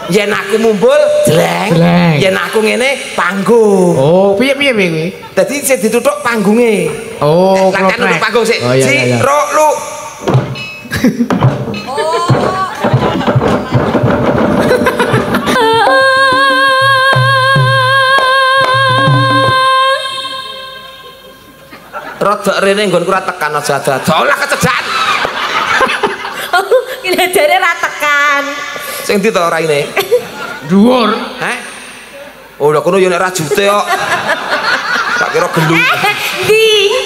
yen aku mumbul jleng. Yen aku ngene panggung. Oh, piye kuwi? Dadi sing dituthuk panggunge. Oh, kan nuthuk panggung sik. Si ro lu. Rodok rene nggonku ora tekan aja olah kecejan. Oh, kira jare ra tekan. Sing ndi to raine? Dhuwur. Heh. Oh, lha kono yo nek ra jute kok. Tak kira gelu. Di.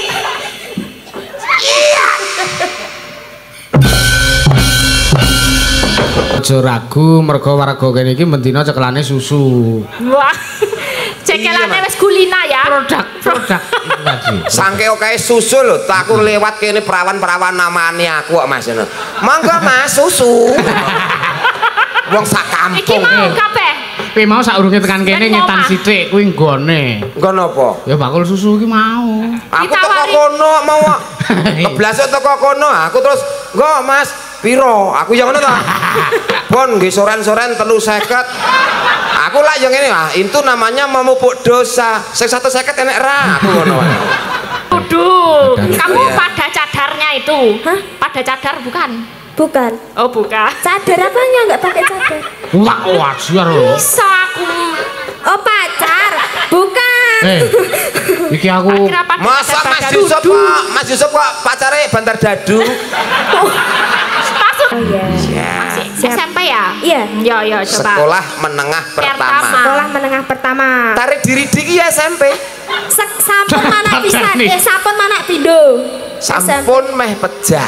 Aja ragu mergo warga kene iki mendina cekelane susu. Wah. Cekelane wis kulina ya. Produk. Sangke oke susu lho, tak aku lewat kene perawan-perawan namane aku kok Mas. Monggo Mas susu. Wong sak kampung. Iki mau kabeh. Kowe mau saurunge tekan kene ngetan sithik kuwi nggone. Nggon apa? Ya bakul susu iki mau. Aku teko kono mau keblasuk teko kono, aku terus, "Nggo Mas, piro?" Aku yang ngono ta. Bon, nggih soren-soren 350. Aku lah yang ngene, ah, itu namanya memupuk dosa. Sing 150 enek ra, aku ngono wae. Waduh, kamu pada cadarnya itu. Hah? Pada cadar bukan? Bukan. Oh, bukan. Cadar apanya enggak pakai cadar? Wah, wajar lho. Bisa aku. Oh, pacar. Bukan. Iki aku masa Mas Yusuf kok pacare Bantar Dadu. Masuk. Oh iya. SMP ya? Iya. Ya, coba. Sekolah menengah pertama. Sekolah menengah pertama. Tarik diri diki ya SMP. Sampun mana bisa sampun mana pindo. Sampun meh pecah.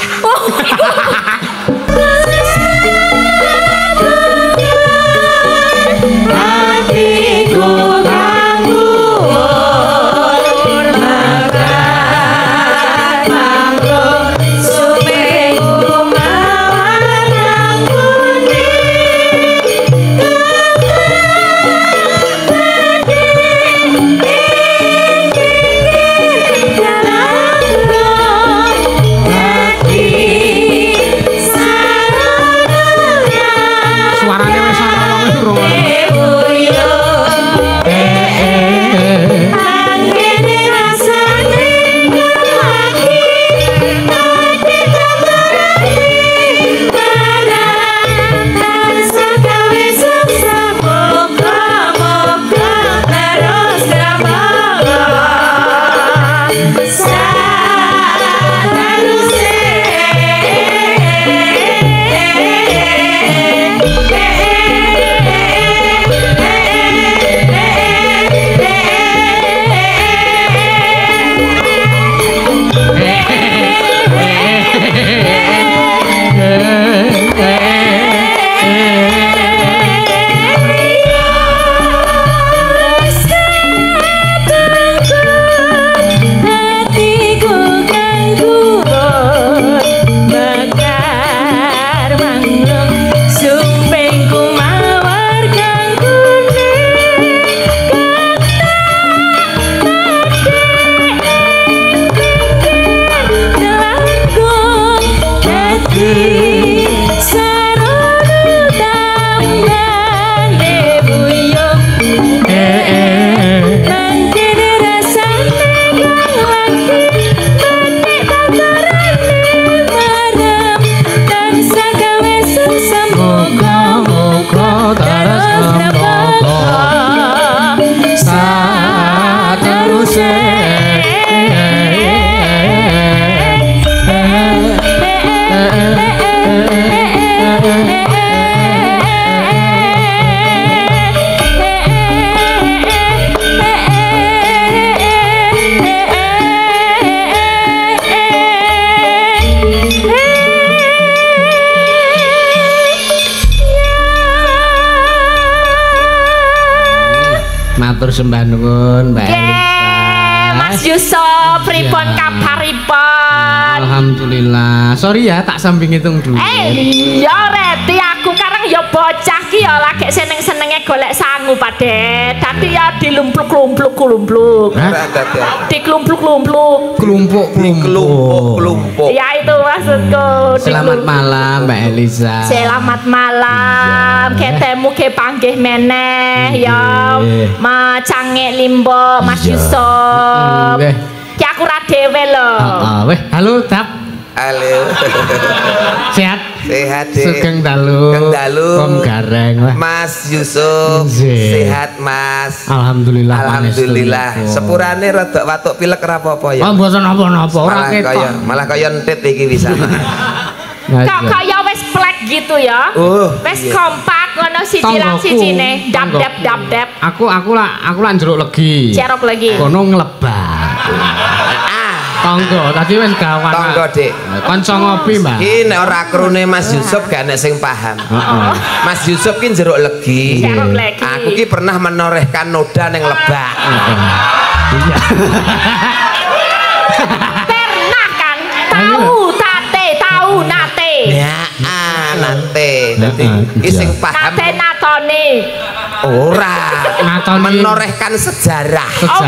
Hatiku matur sembah nuwun Mbak Elisa. Mas Yusuf, pripun kabaripun? Alhamdulillah. Sorry ya tak samping hitung dulu. Ya reti aku karang ya bocah ki ya lagi seneng-senenge golek sangu Pak Det. Dadi ya dilumpluk-lumpluk. Dikelumpluk-lumpluk. Kelumpuk. Ya itu maksudku. Selamat malam Mbak Elisa. Selamat malam. Ketemu ke panggih meneh ya. Macange limbo Mas Yusuf. Ki aku ra dhewe lho. Weh, halo Tap. Halo. Sehat? Sehat deh. Sugeng dalu. Sugeng dalu. Pom gareng wah. Mas Yusuf. Sehat Mas. Alhamdulillah. Alhamdulillah. Sepurane rada watuk pilek ora apa-apa ya. Oh mboten napa-napa ora ketok. Malah kaya entit iki bisa. Kaya wis plek gitu ya. Wis kompak ngono siji lan sijine. Dap. Aku lak jeruk legi. Jeruk legi. Kono nglebar. Tonggo, tadi wis gawan. Tonggo, Dik. Kanca ngopi, Mbak. Iki nek ora krune Mas Yusuf gak nek sing paham. Mas Yusuf ki jeruk legi. Jeruk legi. Aku ki pernah menorehkan noda ning lebak. Iya. Pernah kan? Tahu nate. Ya, nate. Dadi iki sing paham. Nate natone. Ora, menorehkan sejarah.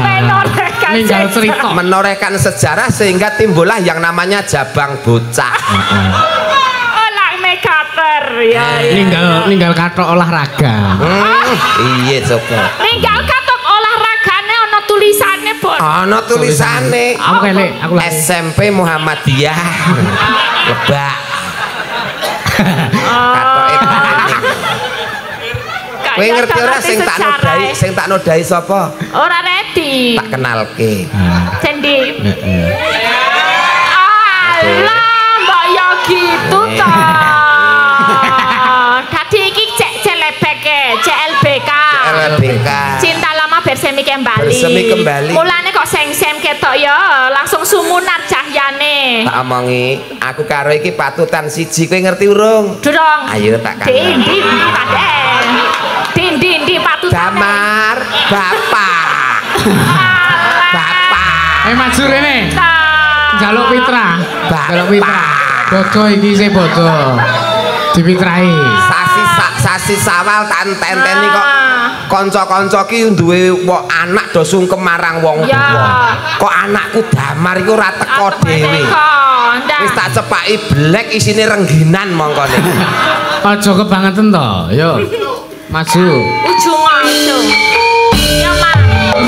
Menorehkan sejarah sehingga timbullah yang namanya Jabang Bocah. Olah mekater ya. Ninggal kathok olahraga. Iya coba. Ninggal kathok olahragane ana tulisane, Bos. Ana tulisane. Aku lagi. SMP Muhammadiyah. Lebak. Katoke kowe ngerti ora sing tak nodai sapa? Ora ready. Tak kenalke. Cendi. Alah, mbok ya gitu to. Dadi iki cek CLBK. Cinta lama bersemi kembali. Mulane kok seng-sem ketok ya, langsung sumunar cahyane. Tak omongi, aku karo iki patutan siji, kowe ngerti urung? Durung. Ayo tak kandhani. Di patutan. Damar Bapak. Maju rene. Jaluk Pitra. Bodo iki sih bodo. Dipitrai. Sasi Sawal tak enteni kok. Kanca-kanca ki duwe anak do sungkem marang wong tuwa. Kok anakku Damar iku ora teko dhewe. Wis tak cepaki blek isine rengginan mongkone. Aja kebangetan to. Yo. Maju. Ujung. Ya, Mas.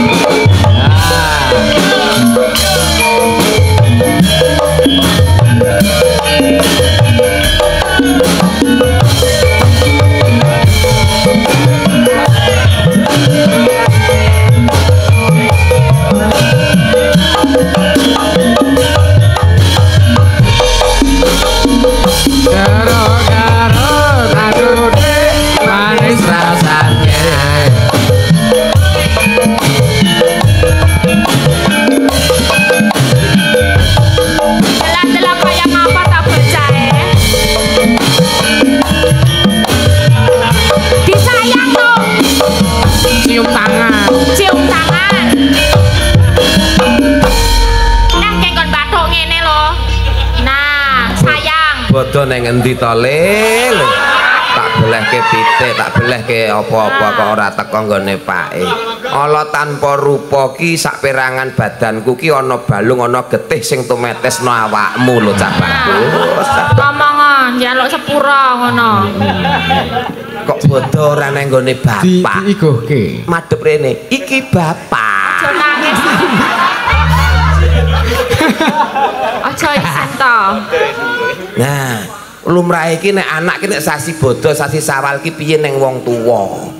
Bodo neng endi to Le? Tak belehke pitik, tak belehke apa-apa kok ora teko nggone pake. Ala tanpa rupa ki saperangan badanku ki ana balung ana getih sing tumetesno awakmu lho Cak Bagus. Ngomongan njaluk sepura ngono. Kok bodo ora neng nggone bapak. Diigohke. Madhep rene, iki bapak. Aja nangis. Aja isen to. Nah, lumrah iki nek anak ki nek sasi bodo, sasi sawal ki piye ning wong tuwa.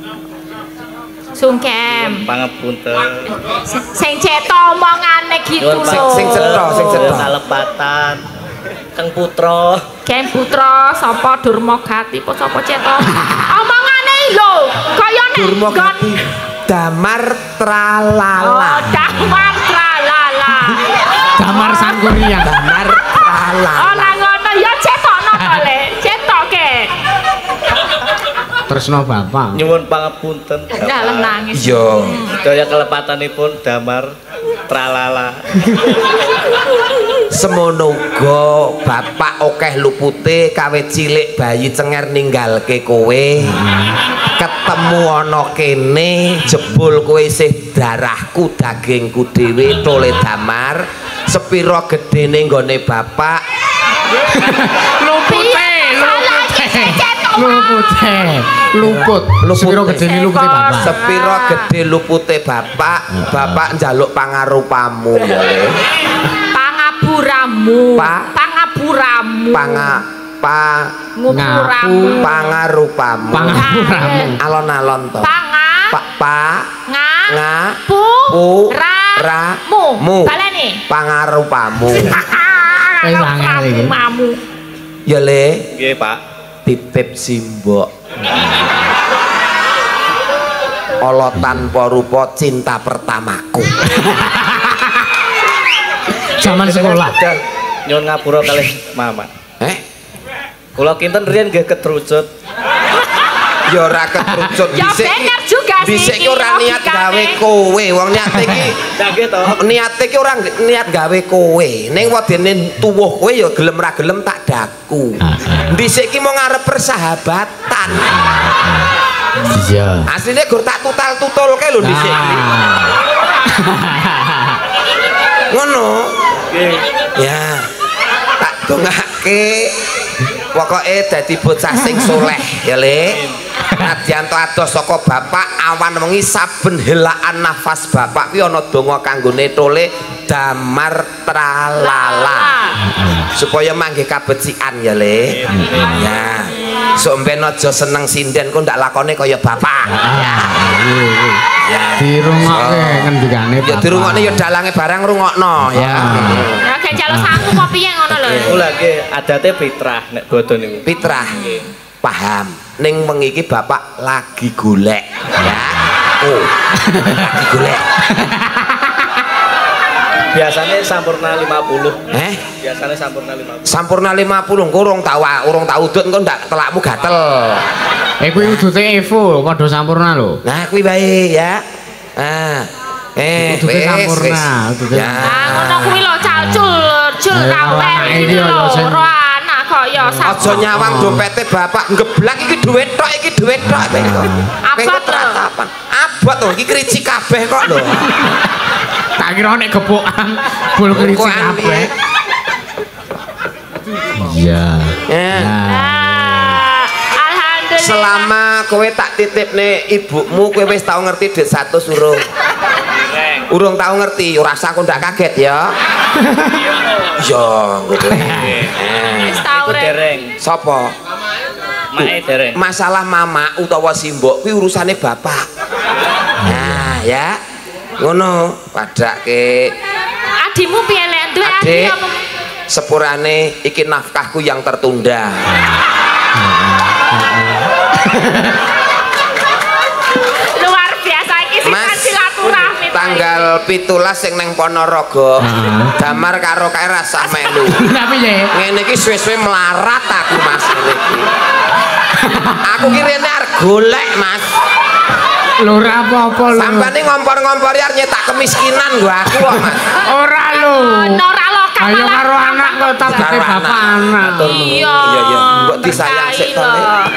Sungkem. Pangapunten. Sing ceto omongane gitu lho. Sing cetha. Salepatan. Kang Putra. Ken Putra sapa Durmagati apa sapa ceto? Omongane lho, kaya nek Durmagati Damar Tralala. Oh, Damar Tralala. Damar Sangkuriang. Damar Tralala. Ora ngono ya cetokno to Le, cetoke. Tresno Bapak. Nyuwun pangapunten. Dalah nangis. Yo. Daya kelepatanipun Damar Tralala. Semono uga bapak akeh lupute kawit cilik bayi cenger ninggalke kowe. ketemu ana kene jebul kowe isih darahku dagingku dhewe tole damar sepira gedene nggone bapak luput sepira gedene lupute bapak sepira gede lupute bapak bapak njaluk pangarupamu ya le pangapuramu pangapuramu pangarupamu alon-alon to mu balane pangarupamu pangarupamu ya le nggih Pak titip simbok ala tanpa rupa cinta pertamaku zaman sekolah nyuwun ngapura kalih mama kula kinten riyen nggih ketrucut ya ora ketrucut ya bener juga sih dhisik ora niat gawe kowe wong niate iki nggih to niate iki ora niat gawe kowe ning wedene tuwuh kowe ya gelem ra gelem tak daku dhisik iki mau ngarep persahabatan iya asline gur tak tutal-tutulke lho dhisik ngono ya tak dongake pokoke dadi bocah sing soleh ya le nadyanto adoh saka bapak awan wengi saben helaan nafas bapak kuwi ana donga kanggone tole damar tralala supaya manggih kabecikan ya le ya sok mben aja seneng sinden kok ndak lakone kaya bapak ya dirungokke ngendikane ya dirungokne ya dalange barang rungokno ya gak jalo sangu kok piye ngono lho kula nggih adate fitrah nek bodho niku fitrah paham ning wengi iki bapak lagi golek ya lagi golek biasanya sampurna 50 biasanya sampurna 50 engko urung tau udut engko ndak telakmu gatel kuwi udute Evo padha sampurna lho nah kuwi bae ya udute sampurna ya ngono kuwi lho cul kawen iki lho ro anak kok ya aja nyawang dompete bapak ngeblak iki dhuwit tok abot to iki krici kabeh kok lho tak kira nek gepokan bol krici kabeh iya alhamdulillah selama kowe tak titipne ibumu kowe wis tau ngerti Dek 100 urung tau ngerti ora usah kok ndak kaget ya iya wis tau dereng sapa mae dereng masalah mama utawa simbok kuwi urusane bapak nah ya ngono padake adimu piye lek duwe adik sepurane iki nafkahku yang tertunda luar biasa iki sing silaturahmi tanggal 17 sing ning Ponorogo damar karo kae rasah melu tapi ya ngene iki suwe-suwe melarat aku Mas iki aku ki rene arep golek Mas lho ora apa-apa lho sampane ngompor-ngompori arep nyetak kemiskinan gua aku kok Mas ora lho ayo karo anak kok tabete bapak anak iya mbok disayang sik to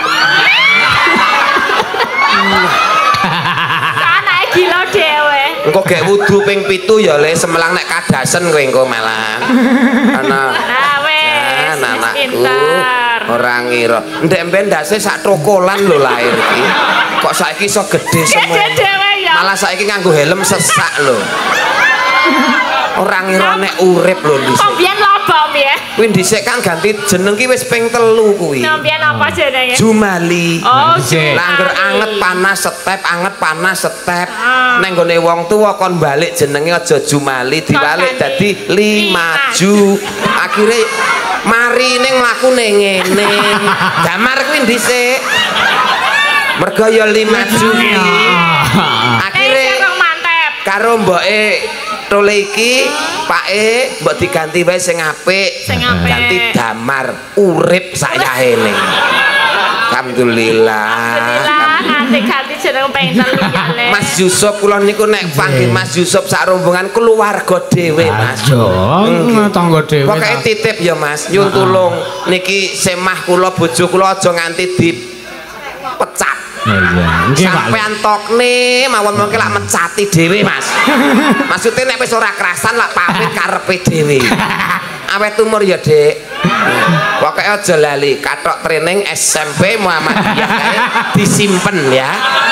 anake gila dhewe engko gek wudu ping 7 ya le semelang nek kadasen kowe engko malah ana wis anakku ora ngira ndek mben ndase sak trokolan lho lahir iki kok saiki iso gedhe semua malah saiki nganggo helm sesak lho ora ngira nek urip lho dhisik kok biyen lobom ya kuwi dhisik kan ganti jeneng ki wis ping 3 kuwi biyen apa jenenge Jumali oh langger anget panas setep neng gone wong tuwa kon balik jenenge aja Jumali diwalik dadi Limaju akhire mari ning mlakune ngene damar kuwi dhisik mergo ya Limaju akhire karo mboke tole iki pake mbok diganti wae sing apik ganti damar urip sayahene alhamdulillah ganti jeneng ping 3 ya le Mas Yusuf kula niku nek panggih Mas Yusuf sak rombongan keluarga dhewe Mas yo tangga dhewe pokoke titip ya Mas nyun tulung niki semah kula bojo kula aja nganti dipecat Oh iya. Nggih, Pak. Sampean tokne mawon mengke lak mencati dhewe, Mas. Maksudnya nek wis ora kerasan lak pamit karepe dhewe. Awet umur ya, Dik. Pokoke aja lali kathok training SMP Muhammadiyah kae disimpen ya.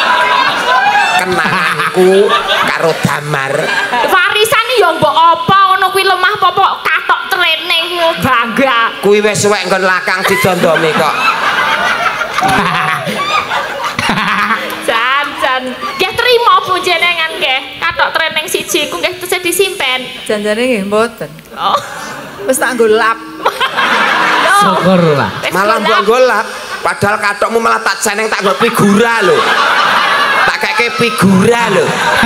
Kenanganku karo Damar. Warisan ya mbok apa ngono kuwi lemah apa katok training bangga. Kuwi wis suwek nggon lakang didondomi kok. Jan. Nggih trimo Bu jenengan nggih. Katok training siji ku nggih terus disimpen. Janjane nggih mboten. Oh. Wis tak nggo lap. Syukur lah. Malah mbok golap, padahal katokmu malah tak seneng tak nggo figura lho. Tak keke figura lho.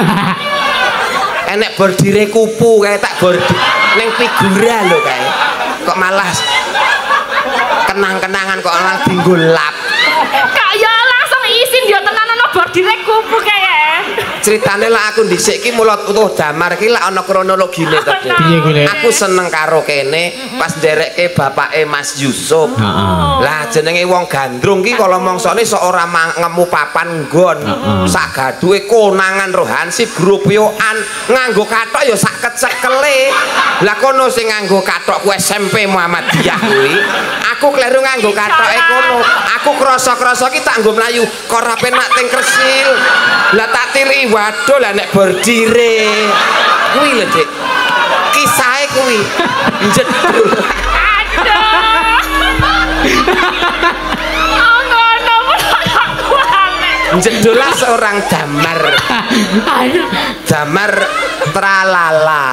Enek bordire kupu kae tak bordir ning figura lho kae. Kok malah kenang-kenangan kok malah dinggolap. Kak ya langsung isin ya tenan ana bordire kupu kae. Ceritane lah aku dhisik ki mulut utuh Damar ki lak ana kronologine to. Piye kuwi, Lek? Aku seneng karo kene pas nderekke bapake Mas Yusuf. Lah jenenge wong gandrung ki kala mangsane sok ora ngemu papan nggon. Sak gaduhe konangan rohansip grup yoan nganggo kathok ya sak kecekele. Lah kono sing nganggo kathok ku SMP Muhammadiyah kuwi. Aku kleru nganggo kathoke kono. Aku krasa-krasa ki tak nggo mlayu kok ora penak teng Kresil. Lah tak tiri waduh lah nek bordire. Kuwi lho, Dik. Kisahe kuwi jedul. Aduh. Oh ngono aku aneh. Jedulah seorang Damar. Damar tralala.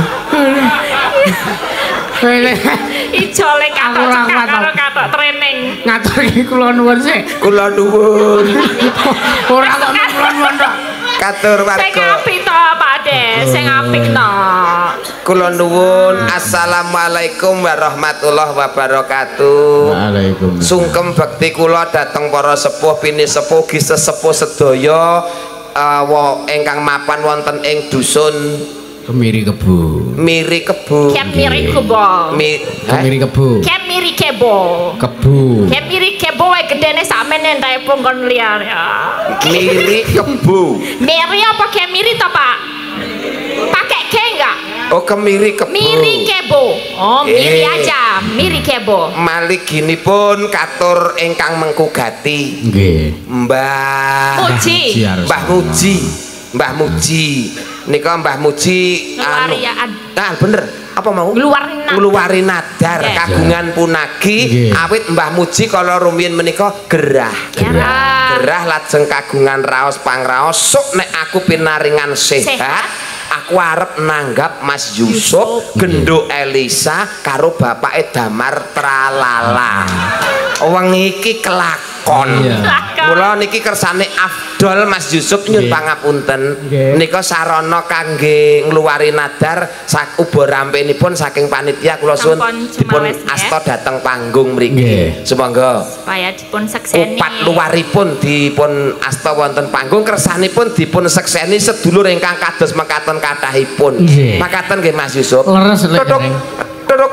Ijo le katok training. Ngatur iki kula nuwun sik. Kula nuwun. Ora kok kula nuwun tok. Katur Sing warga. apik to, Pak De, sing apik to. Kula nuwun. Assalamualaikum warahmatullahi wabarakatuh. Waalaikumsalam. Sungkem bekti kula dhateng para sepuh pini sepuh gi sesepuh sedaya ingkang mapan wonten ing dusun Kemiri Kebu. Miri Kebu. Kem miri kebo. Kemiri Kebu. Kem miri kebo. Kebu. Kem miri kebo wae gedene sakmene ndae pungkon liar ya. Miri Kebu. Miri apa kem miri to, Pak? Pakai ke enggak? Oh, Kemiri Kebu. Miri kebo. Oh, miri aja. Miri kebo. Malih ginipun katur ingkang mengkugati. Nggih. Mbah Muji. Mbah Muji. Mbah Muji. Nika Mbah Muji bener apa mau ngluwari nadar kagungan punagi awit Mbah Muji kala rumiyin menika gerah lajeng kagungan raos pangraos sok nek aku pinaringan sehat aku arep nanggap Mas Yusuf gendho Elisa karo bapake Damar tralala. Wong iki kelakon. Mula niki kersane Afdol Mas Yusuf nyuwun pangapunten. Nika sarana kangge ngluwari nadar uba rampenipun saking panitia kula suwun dipun asta dhateng panggung mriki. Sumangga supaya dipun sekseni. Upat luwaripun dipun asta wonten panggung kersanipun dipun sekseni sedulur ingkang kados mekaten kathahipun. Makaten nggih Mas Yusuf. Leres lek. Tuduk.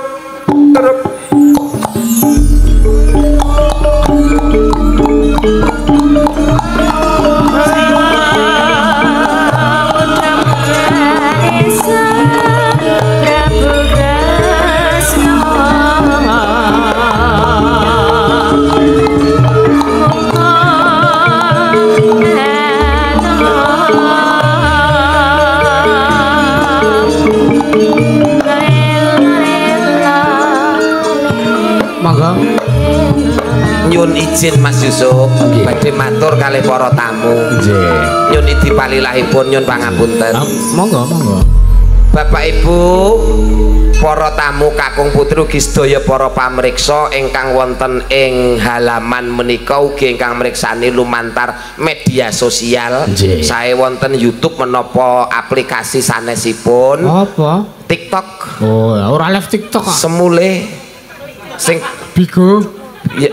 Nyun izin Mas Yusuf badhe matur kalih para tamu. Nggih. Nyun idi palilahipun nyun pangapunten. Monggo. Bapak Ibu, para tamu kakung putri ugi sedaya para pamriksa ingkang wonten ing halaman menika ugi ingkang mriksani lumantar media sosial. Sae wonten YouTube menapa aplikasi sanesipun. Apa? TikTok. Oh, ora live TikTok kok. Semule sing Bigo. Ya,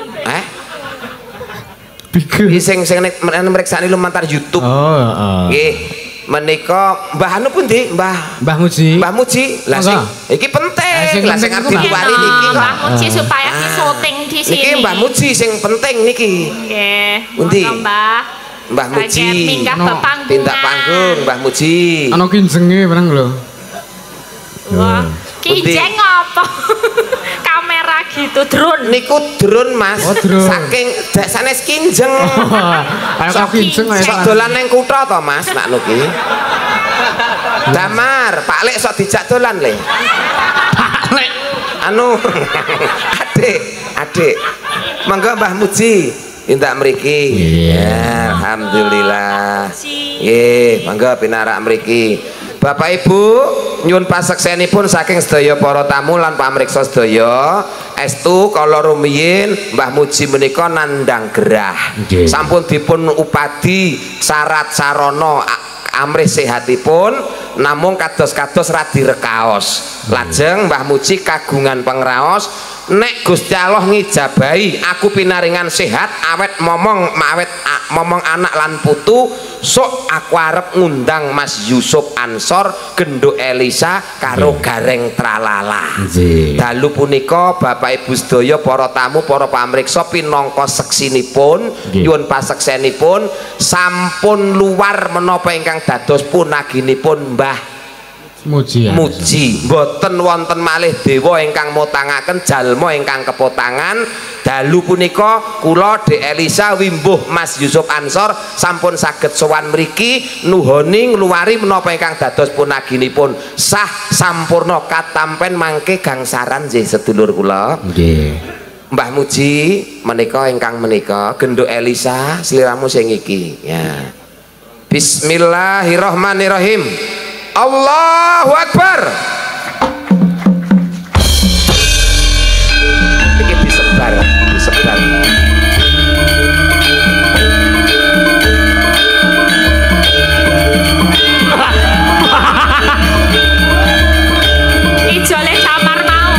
Bigo. Iki sing mriksani lumantar YouTube. Oh, heeh. Nggih. Menika Mbah anu pundi? Mbah Muji. Mbah Muji. Lah sing iki penting. Lah sing arep diluwari niki kok. Mbah Muji supaya ki syuting di sini. Niki Mbah Muji sing penting niki. Nggih. Pundi? Mbah. Mbah Muji. Minggah bepanggungan. Tindak panggung Mbah Muji. Ana kinjenge meneng lho. Wah, kinjeng apa? Kamera gitu, drone. Niku drone Mas. Oh, drone. Saking sanes kinjeng. Ayo kok kinjeng ae. Sok dolan ning kutha to Mas, nak nuki. Damar, Pak Lek sok dijak dolan le. Pak Lek. Anu, adik. Mangga Mbah Muji, minta mriki. Ya, alhamdulillah. Nggih, mangga pinarak mriki. Bapak Ibu, nyuwun paseksenipun saking sedaya para tamu lan pamriksa sedaya, estu kala rumiyin Mbah Muji menika nandhang gerah. Sampun dipun upadi syarat sarana amrih sehatipun, namung kados-kados radi rekaos. Lajeng Mbah Muji kagungan pangraos, nek Gusti Allah ngijabahi aku pinaringan sehat awet momong anak lan putu, sok aku arep ngundang Mas Yusuf Ansor genduk Elisa karo Gareng Tralala. Dalu punika Bapak Ibu sedaya para tamu para pamriksa pinangka seksinipun nyuwun paseksenipun sampun luar menapa ingkang dados punaginipun Mbah Muji mboten wonten malih dewa ingkang mutangaken jalma ingkang kepotangan. Dalu punika kula Dek Elisa wimbuh Mas Yusuf Ansor sampun saged sowan mriki nuhoni ngluwari menapa ingkang dados punaginipun sah sampurna katampen mangke gangsaran nggih sedulur kula. Nggih. Mbah Muji menika ingkang menika genduk Elisa sliramu sing iki ya. Bismillahirrahmanirrahim. Allahu Akbar. Iki disebar. Ijole samar mau.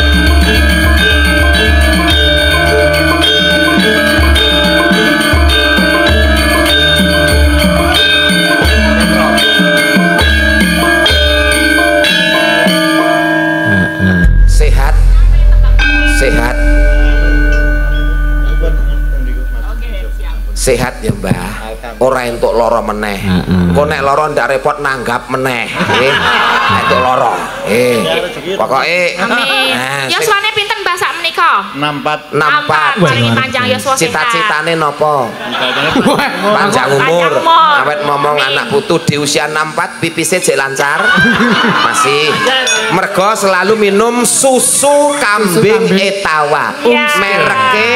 Sehat ya Mbah, ora entuk lara meneh. Engko nek lara ndak repot nanggap meneh. Nggih. Nek entuk lara. Pokoke amin. Yuswane pinten Mbah sak menika? 64. Paling panjang yuswa sehat. Cita-citane napa? Panjang umur. Awet momong anak putu di usia 64 pipise jek lancar. Masih. Mergo selalu minum susu kambing Etawa. Mereke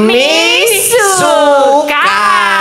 Misuka.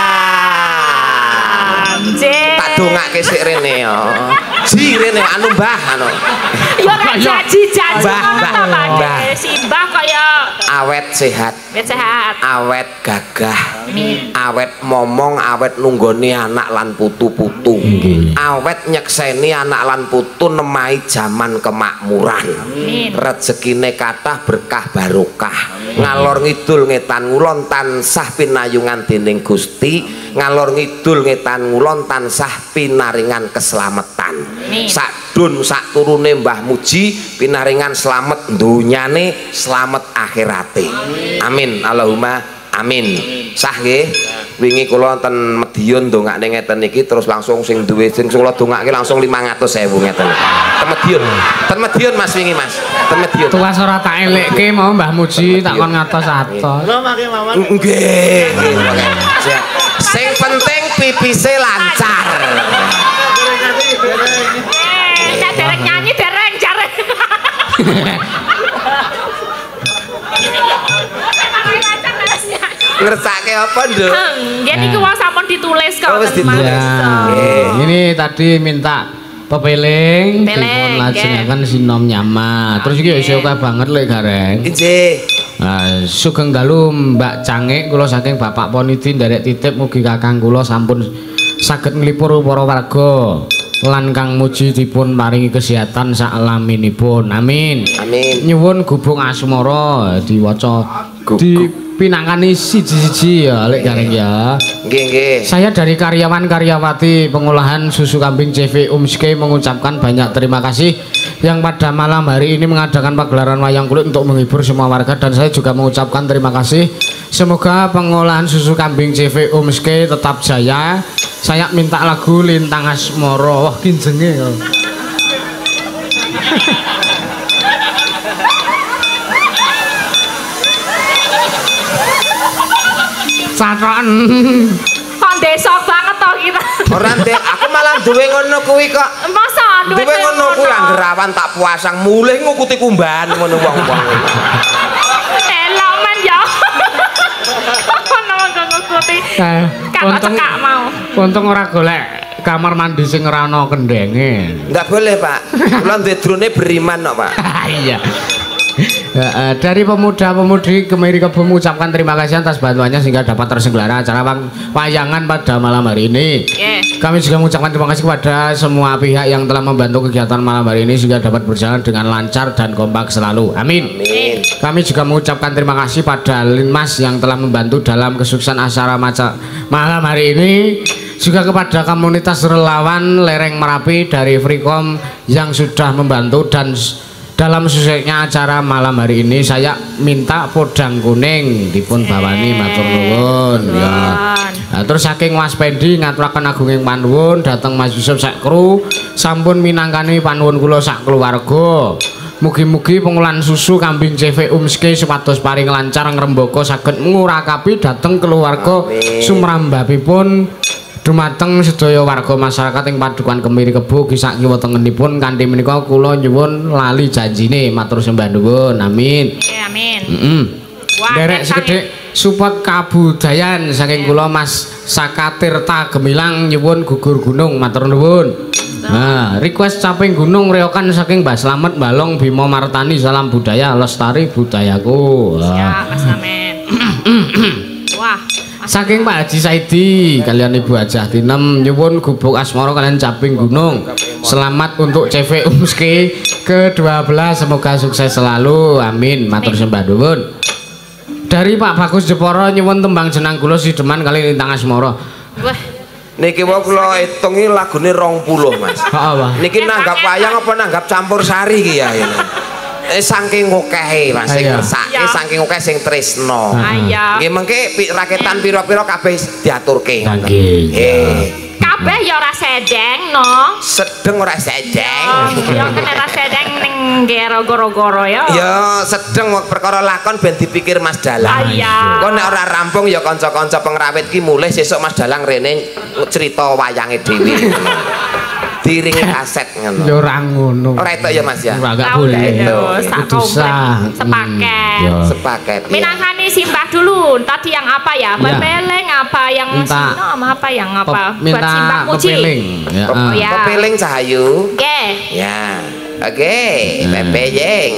Tak dongake sik rene ya. Ji rene anu Mbah anu. Ya ora janji-janji Mbah. Simbah kaya awet sehat. Awet gagah. Awet momong, awet nunggoni anak lan putu-putu. Awet nyekseni anak lan putu nemahi jaman kemakmuran. Rezekine kathah berkah barokah. Ngalor ngidul ngetan ngulon tansah pinayungan dening Gusti. Ngalor ngidul ngetan ngulon tansah pinaringan keselamatan. Sakdun sak turune Mbah Muji pinaringan slamet dunyane, slamet akhirate. Amin. Allahumma amin. Sah nggih. Wingi kula wonten Medion ndongakne ngeten iki terus langsung sing duwe sing kula dongake langsung 500.000 ngeten. Ten Medion Mas wingi Mas. Ten Medion. Tuwas ora tak elekke mau Mbah Muji tak kon ngatos-atos. Kula mangke mawon. Nggih. Sing penting pipise lancar. Derek nyanyi dereng jare. Ngersake apa Nduk? Nggih niki wae sampun ditulis kok. Ini tadi minta pepeling dipun lajengaken sinom nyama. Terus iki iso akeh banget lek Gareng. Nggih. Nah, sugeng dalu Mbak Cangik kula saking Bapak Ponidi nderek titip mugi kakang kula sampun saged nglipur para warga lan Kang Muji dipun paringi kesehatan sakalaminipun. Amin. Amin. Nyuwun gubung asmara diwaca dipinangkani siji-siji ya lek gareng ya. Nggih nggih. Saya dari karyawan karyawati pengolahan susu kambing CV Umske mengucapkan banyak terima kasih yang pada malam hari ini mengadakan pagelaran wayang kulit untuk menghibur semua warga, dan saya juga mengucapkan terima kasih. Semoga pengolahan susu kambing CV Umske tetap jaya. Saya minta lagu Lintang Asmoro. Wah kinjenge kok. Satroan. Kok desok banget toh kita. Ora ndek, aku malah duwe ngono kuwi kok. Masa duwe ngono kuwi anggerawan tak puasang mulih ngukuti kumbahan ngono wong-wong. Elok men ya. Ono ngikuti. Kakak mau. Untung ora golek kamar mandi sing ora ana kendenge. Enggak boleh, Pak. Kula duwe drone beriman kok, Pak. Iya. Dari pemuda-pemudi Kemiri Kebo mengucapkan terima kasih atas bantuannya sehingga dapat terselenggara acara wayangan pada malam hari ini. Kami juga mengucapkan terima kasih kepada semua pihak yang telah membantu kegiatan malam hari ini sehingga dapat berjalan dengan lancar dan kompak selalu. Amin. Amin. Kami juga mengucapkan terima kasih pada Linmas yang telah membantu dalam kesuksesan acara malam hari ini. Juga kepada komunitas relawan Lereng Merapi dari Freecom yang sudah membantu, dan dalam suksesnya acara malam hari ini saya minta podang kuning dipun bawani matur nuwun ya. Nah, terus saking Mas Pendi ngaturaken agunging panuwun dhateng Mas Yusuf sak kru sampun minangkani panuwun kula sak keluarga. Mugi-mugi pengolahan susu kambing CV Umske supados paring lancar ngrembaka saged ngurakapi dhateng keluarga sumrambahipun dumateng sedaya warga masyarakat ing Padukuhan Kemiri Kebo sak kiwa tengenipun. Kanthi menika kula nyuwun lali janjine matur sembah nuwun. Amin. Amin. Derek sekedhik support kabudayan saking kula Mas Sakatirta Gemilang nyuwun gugur gunung matur nuwun. Nah, request caping gunung reokan saking Mbah Slamet Balong Bimo Martani salam budaya lestari budayaku. Siap, Mas Amin. Wah. Saking Pak Haji Saidi kalian Ibu Hajah Tinem nyuwun gubuk asmara kalian caping gunung. Selamat untuk CV Umske ke-12, semoga sukses selalu. Amin. Matur sembah nuwun. Dari Pak Bagus Jeporo nyuwun tembang jenang kula Sideman kali Lintang Asmara. Wah. Niki wae kula hitungi lagune 20, Mas. Heeh. Niki nanggap wayang apa nanggap campur sari ki ya. Saking okehe Mas sing ngersake, saking akeh sing tresno. Nggih mengke raketan pira-pira kabeh diaturke. Nggih. Kabeh ya ora sedeng no. Sedeng ora sedeng. Ya kena ora sedeng ning gero goro-goro ya. Ya sedeng perkara lakon ben dipikir Mas Dalang. Kok nek ora rampung ya kanca-kanca pengrawit ki mulih sesuk Mas Dalang rene cerita wayange dhewe. Diringi kaset ngono. Ya ora ngono. Ora etok ya Mas ya. Enggak boleh. Itu sepaket. Sepaket. Minangkani simbah dulu. Tadi yang apa ya? Pepeleng apa yang sino apa yang apa? Buat simbah muji. Pepeling. Ya. Pepeling Cahayu. Oke. Ya. Oke, pepeyeng.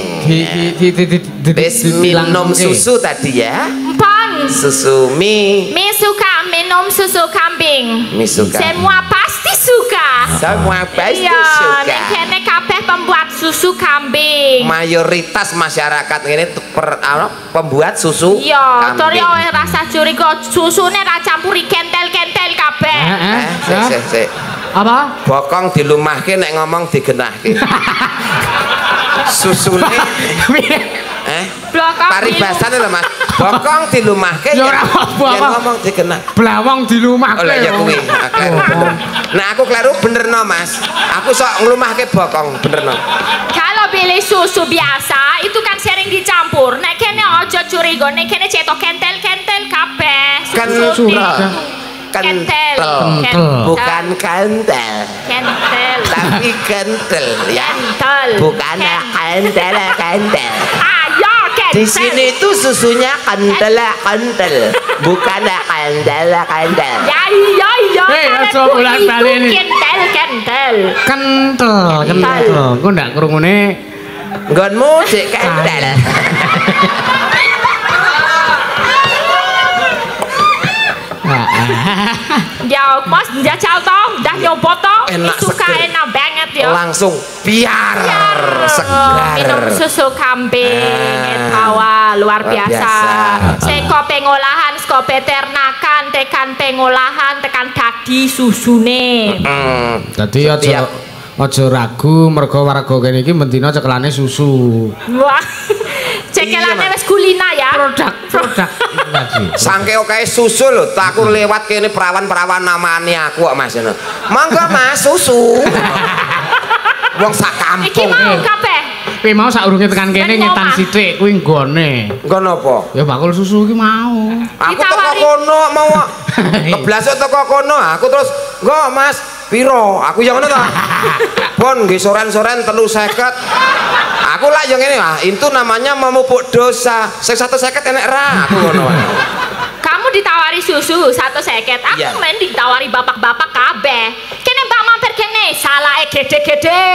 Minum susu tadi ya. Pon. Susu mie. Mie suka minum susu kambing. Mie suka. Semua pasti suka. Semua pasti suka. Iya, kene kabeh pembuat susu kambing. Mayoritas masyarakat ini pembuat susu kambing. Iya, tori oleh rasa curiga susune ra campuri kentel-kentel kabeh. Sik. Apa? Bokong dilumahke nek ngomong digenahke. Susune paribasane lho Mas. Bokong dilumahke yen ngomong digenah. Blawong dilumahke. Oh ya kuwi. Nah aku kleru benerno Mas. Aku sok nglumahke bokong benerno. Kalau pilih susu biasa itu kan sering dicampur. Nek kene aja curiga, nek kene cetok kentel-kentel kabeh. Kan kentel. Bukan kentel. Kentel. Tapi kentel ya. Bukan kentel. Ayo kentel. Di sini itu susunya kentel. Bukan kentel. Ya iya. Aja bolak-balik ini. Kentel. Kok ndak krungune nggonmu sik kentel. Ya, Mas njajal toh, dah nyoba toh. Enak Suka seger. enak banget ya. Langsung biar segar. Minum susu kambing, hawa luar biasa. Seko pengolahan, seko peternakan, tekan pengolahan, tekan dadi susune. Dadi aja ragu mergo warga kene iki mendina cekelane susu. Wah. Cekelane wis kulina ya. Produk lagi. Sangke oke susu lho, tak aku lewat kene perawan-perawan namane aku kok Mas. Mangga Mas susu. Wong sak Iki kampung. mau kabeh. Kowe mau saurunge tekan kene ngetan sithik kuwi nggone. Nggon apa? Ya bakul susu iki mau. Aku teko kono mau keblasuk teko kono aku terus nggo Mas piro? Aku yang ngono ta. Pon nggih soren-soren 350. Aku lah yang ini itu namanya memupuk dosa. Sing 150 enek ra aku ngono. Kamu ditawari susu 150. Aku Iya. main ditawari bapak-bapak kabeh. Kene Mbak mampir kene, salahe gede-gede.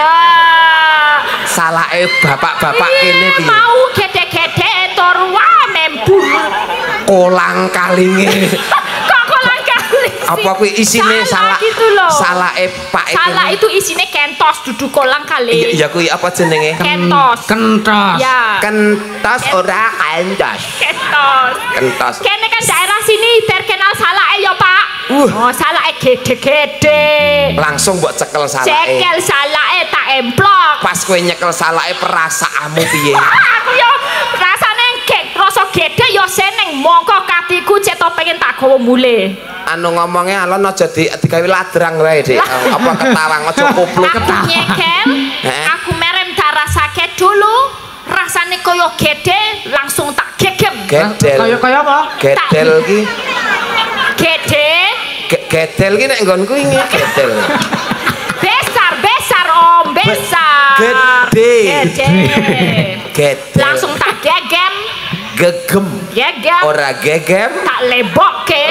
Salahe bapak-bapak kene piye? Mau gede-gede tur wah membur. Kolang kalinge. Kok kolang kali sih? Apa kuwi isine salah gitu loh. salahe Pak Salah itu isinya kentos duduk kolang kali. Iya kuwi apa jenenge? Kentos. Kentos. Ya. Kentos ora kentos. Kentos. Kentos. Kene kan daerah sini terkenal salahe ya Pak. Oh salahe gede-gede. Langsung mbok cekel salahe. Cekel salahe tak emplok. Pas kowe nyekel salahe perasaanmu piye? Aku yo rasane gek rasa gede yo seneng mongko katiku cetok pengen tak gawa mule. Anu ngomongnya alon aja digawe ladrang wae Dik. Apa ketawang aja kupluk. Aku nyekel, aku merem darah sakit dulu. Rasane koyo gede langsung tak gegem. Gedel. Kaya apa? Gedel ki. Gede, Gedel ki nek nggonku iki gedel. besar Om, besar. Gede. Gedel. Langsung tak gegem, gegem. gegem. Ora gegem. Tak lebokke.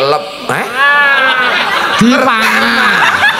Dipangan.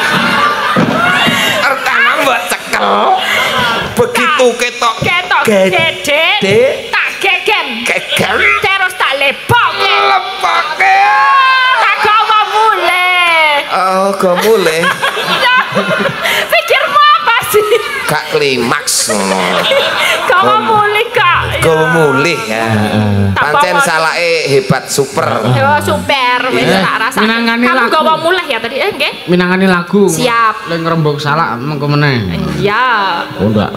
Pertama mbok cekel. Begitu ketok Gede, tak gegem. Gegem. Terus tak lebokke. Lepake. Tak gawa mule. Oh, go mulih. Pikirmu apa sih? Gak klimaks ngono. Gawa mule Kak. Go mulih ya. Tak Pancen bawa. salake hebat super. Yo super, wis tak rasa. Minangani Kamu lagu. gawa mulai ya tadi, nggih? Minangani lagu. Siap. Lek ngrembug salak mengko meneh. Iya. Oh ndak.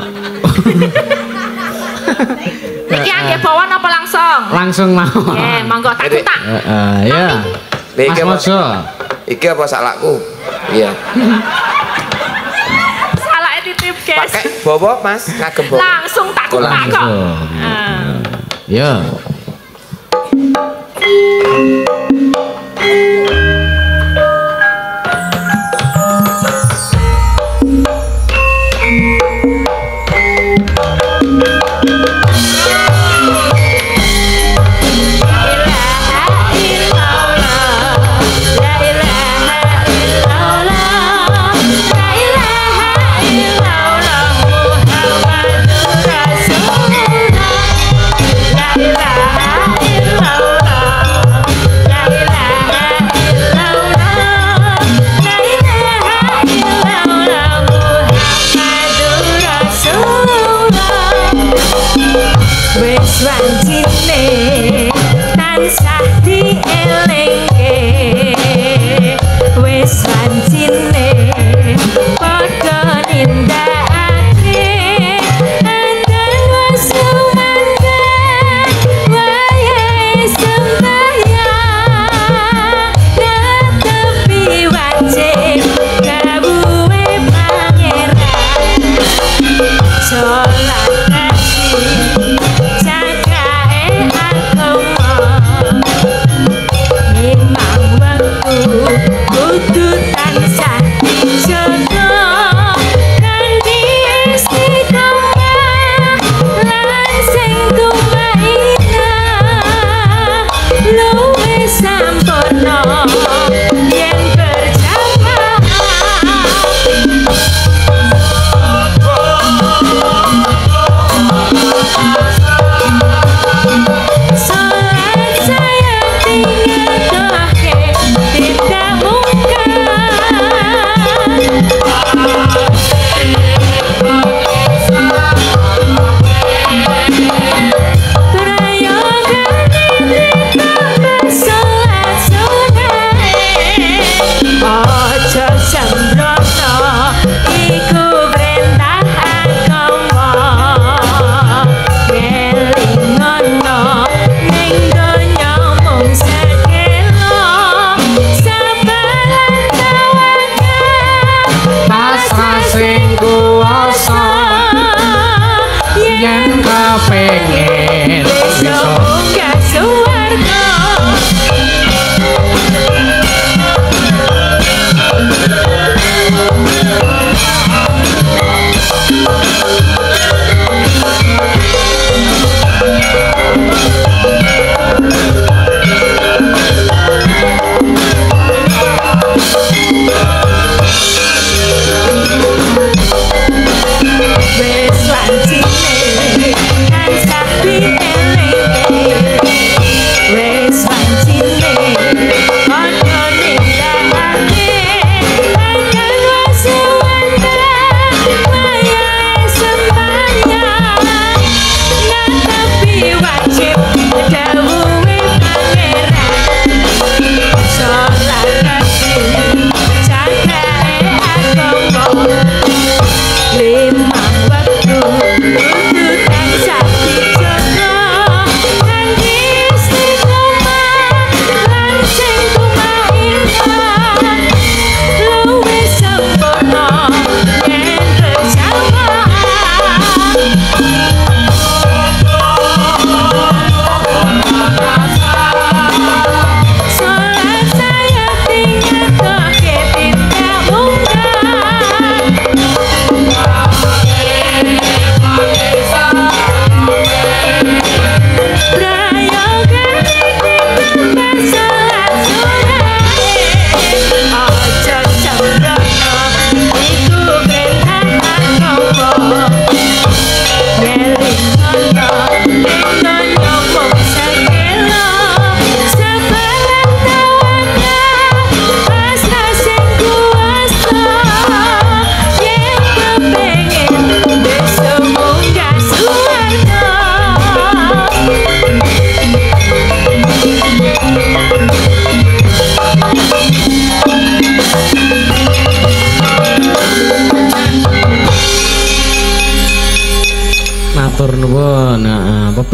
Iki angge bawaan apa langsung? Langsung mau. Nggih, monggo tak Jadi- tak. Ya. Mas Iki apa? Mojo. Iki apa salakku? Iya. Salahnya titip, guys. Pakai bawa Mas, ngagem bawa. Langsung tak kupak kok. Langsung. Ya.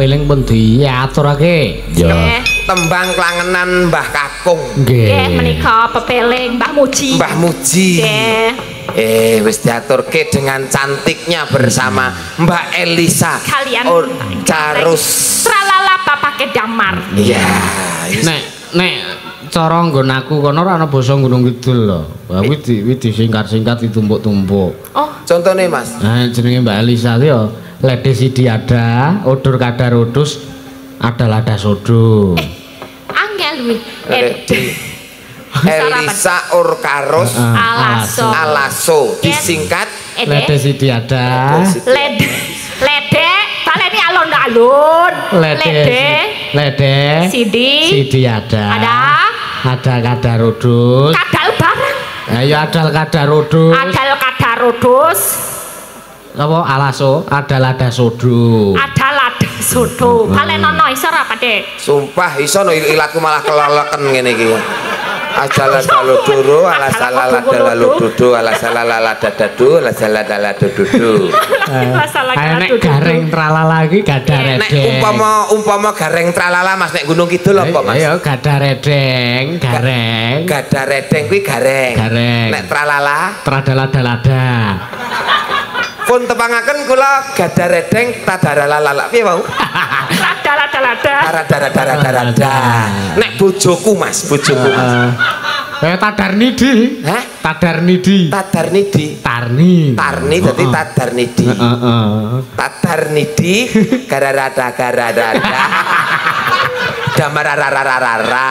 pepeling pun diaturake. Ya. Tembang klangenan Mbah Kakung. Nggih, menika pepeling Mbah Muji. Mbah Muji. Nggih. Wis diaturke dengan cantiknya bersama Mbak Elisa. Kalian Carus. Tralala papake damar. Iya. Nek cara nggon aku kono ora ana basa Gunung Kidul lho. Wah kuwi disingkat-singkat ditumpuk-tumpuk. Oh, contohnya Mas. Nah, jenenge Mbak Elisa ki ya Lede Sidiada, Udur Kadar Udus, Adalada Sodo. angel kuwi. Elisa Urkarus Alaso disingkat Lede Sidiada. Lede taleni alon-alon. Lede Sidiada. Ada Kadar Udus. Kadal bareng. Ayo Adal Kadar Udus. Adal Kadar Udus. Apa Alaso, Adalada Sodo. Adalada Sodo. Palenono iso ora, Pakde? sumpah iso no ilatku malah keleleken ngene iki. Ajalala duru ala salala dalalu dudu ala salala dadadu ala salala dudu. Nek gareng tralala iki gadah Nek redeng. umpama gareng tralala Mas nek Gunung Kidul apa Mas? Ayo gadah redeng, gareng. Gadah redeng kuwi gareng. Nek tralala Tradala-dalada. pun tepangaken kula gadah redeng tadaralala piye wau? Taradara. Nek bojoku Mas, bojoku. Tadarnidi. Hah? Tadarnidi. Tarni Dadi tadarnidi. Tadarnidi gararada. Damararararara.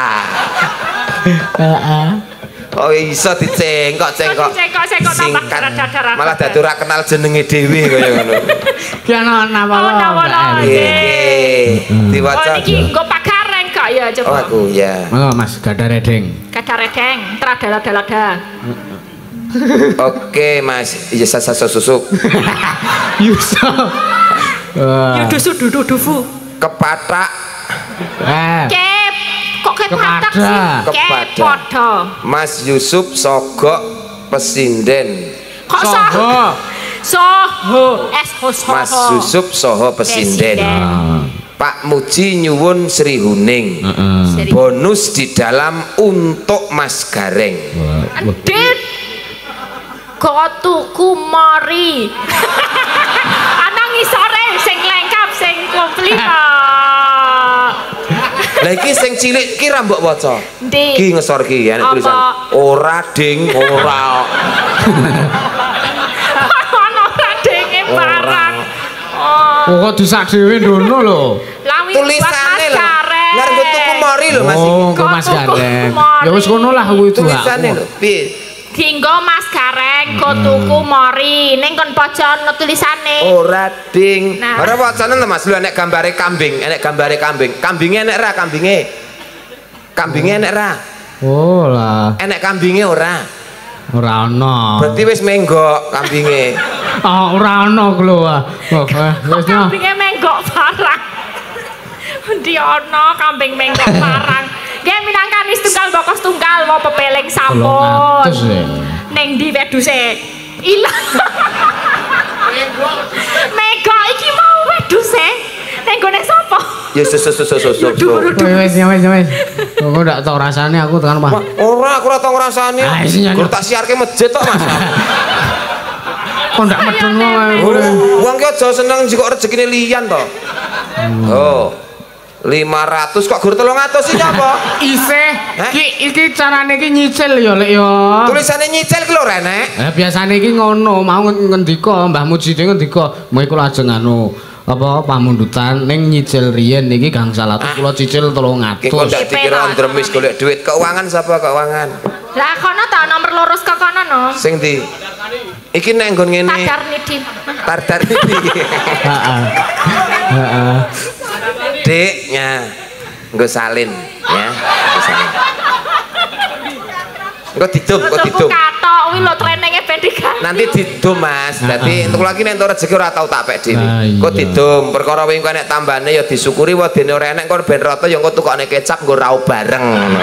Oh iso dicengkok. Singkat. Malah dadi ora kenal jenenge dhewe kaya ngono. Ki ana napa Nggih. Diwaca. Oh niki nggo Pak Gareng kok ya coba. Oh aku ya. Monggo Mas gadah redeng. Gadah redeng, tradala-dalada. Oke Mas, iya sasa susuk. Yuso. Yudusu dudu-dufu. Kepatak. Kok kepatak sih? Kepada. Mas Yusuf Sogok Pesinden. Kok Soho. Mas Yusuf Soho Pesinden. Pak Muji nyuwun Sri Huning. Bonus di dalam untuk Mas Gareng. Dit. Gotuku mari. Ana ngisore sing lengkap sing komplit. Lah iki sing cilik ki ra mbok waca. Ki ngesor ki ya tulisan. Ora ding, ora. Ana ora dinge barang. Kok disak dhewe ndono lho. Tulisane lho. Lah nggo tuku mari lho Mas iki. Oh, kok Mas Gareng. Ya wis ngono lah kuwi tulisane lho. Piye? Dinggo Mas Gareng go tuku mori ning kon pojok tulisane. Ora ding. Ora wacane to Mas, lho nek gambare kambing, enek gambare kambing. Kambinge enek ra kambinge? Kambinge enek ra? Oh lah. Enek kambinge ora? Ora ana. Berarti wis menggok kambinge. Oh, ora ana lho. Wis kambinge menggok barang. Endi ana kambing menggok barang. Nggih minangkani setunggal bokos tunggal mau pepeling sampun. Ning ndi weduse? Ilang. Mega iki mau weduse. Ning gone sapa? Ya sus. Wis. Kok ndak tau rasane aku tekan Mas. Ora, aku ora tau ngrasani. Gur tak siarke masjid tok Mas. Kok ndak medun wae. Wong ki aja seneng njikok rezekine liyan to. Oh. 500 kok gur 300 iki apa? Isih. Iki carane iki nyicil ya Lek ya. Tulisane nyicil ki lho Renek. Biasane iki ngono, mau ngendika Mbah Muji ngendika, "Mau iku lajeng anu apa pamundutan ning nyicil riyen niki gangsal atus kula cicil 300." Ki kok ndak dikira ndremis golek duit keuangan sapa keuangan? Lah kono ta nomor lurus ke kono no. Sing ndi? Iki nek nggon ngene. Tadarnidi. Heeh. Deknya nggo salin ya. Engko didum, katok kuwi lho trenenge ben diganti. Nanti didum Mas. Dadi entuk lagi nek entuk rezeki ora tau tak pek dhewe. Engko didum, perkara wingi nek tambane ya disyukuri wae dene ora enek kon ben rata ya engko tukokne kecap nggo raup bareng ngono.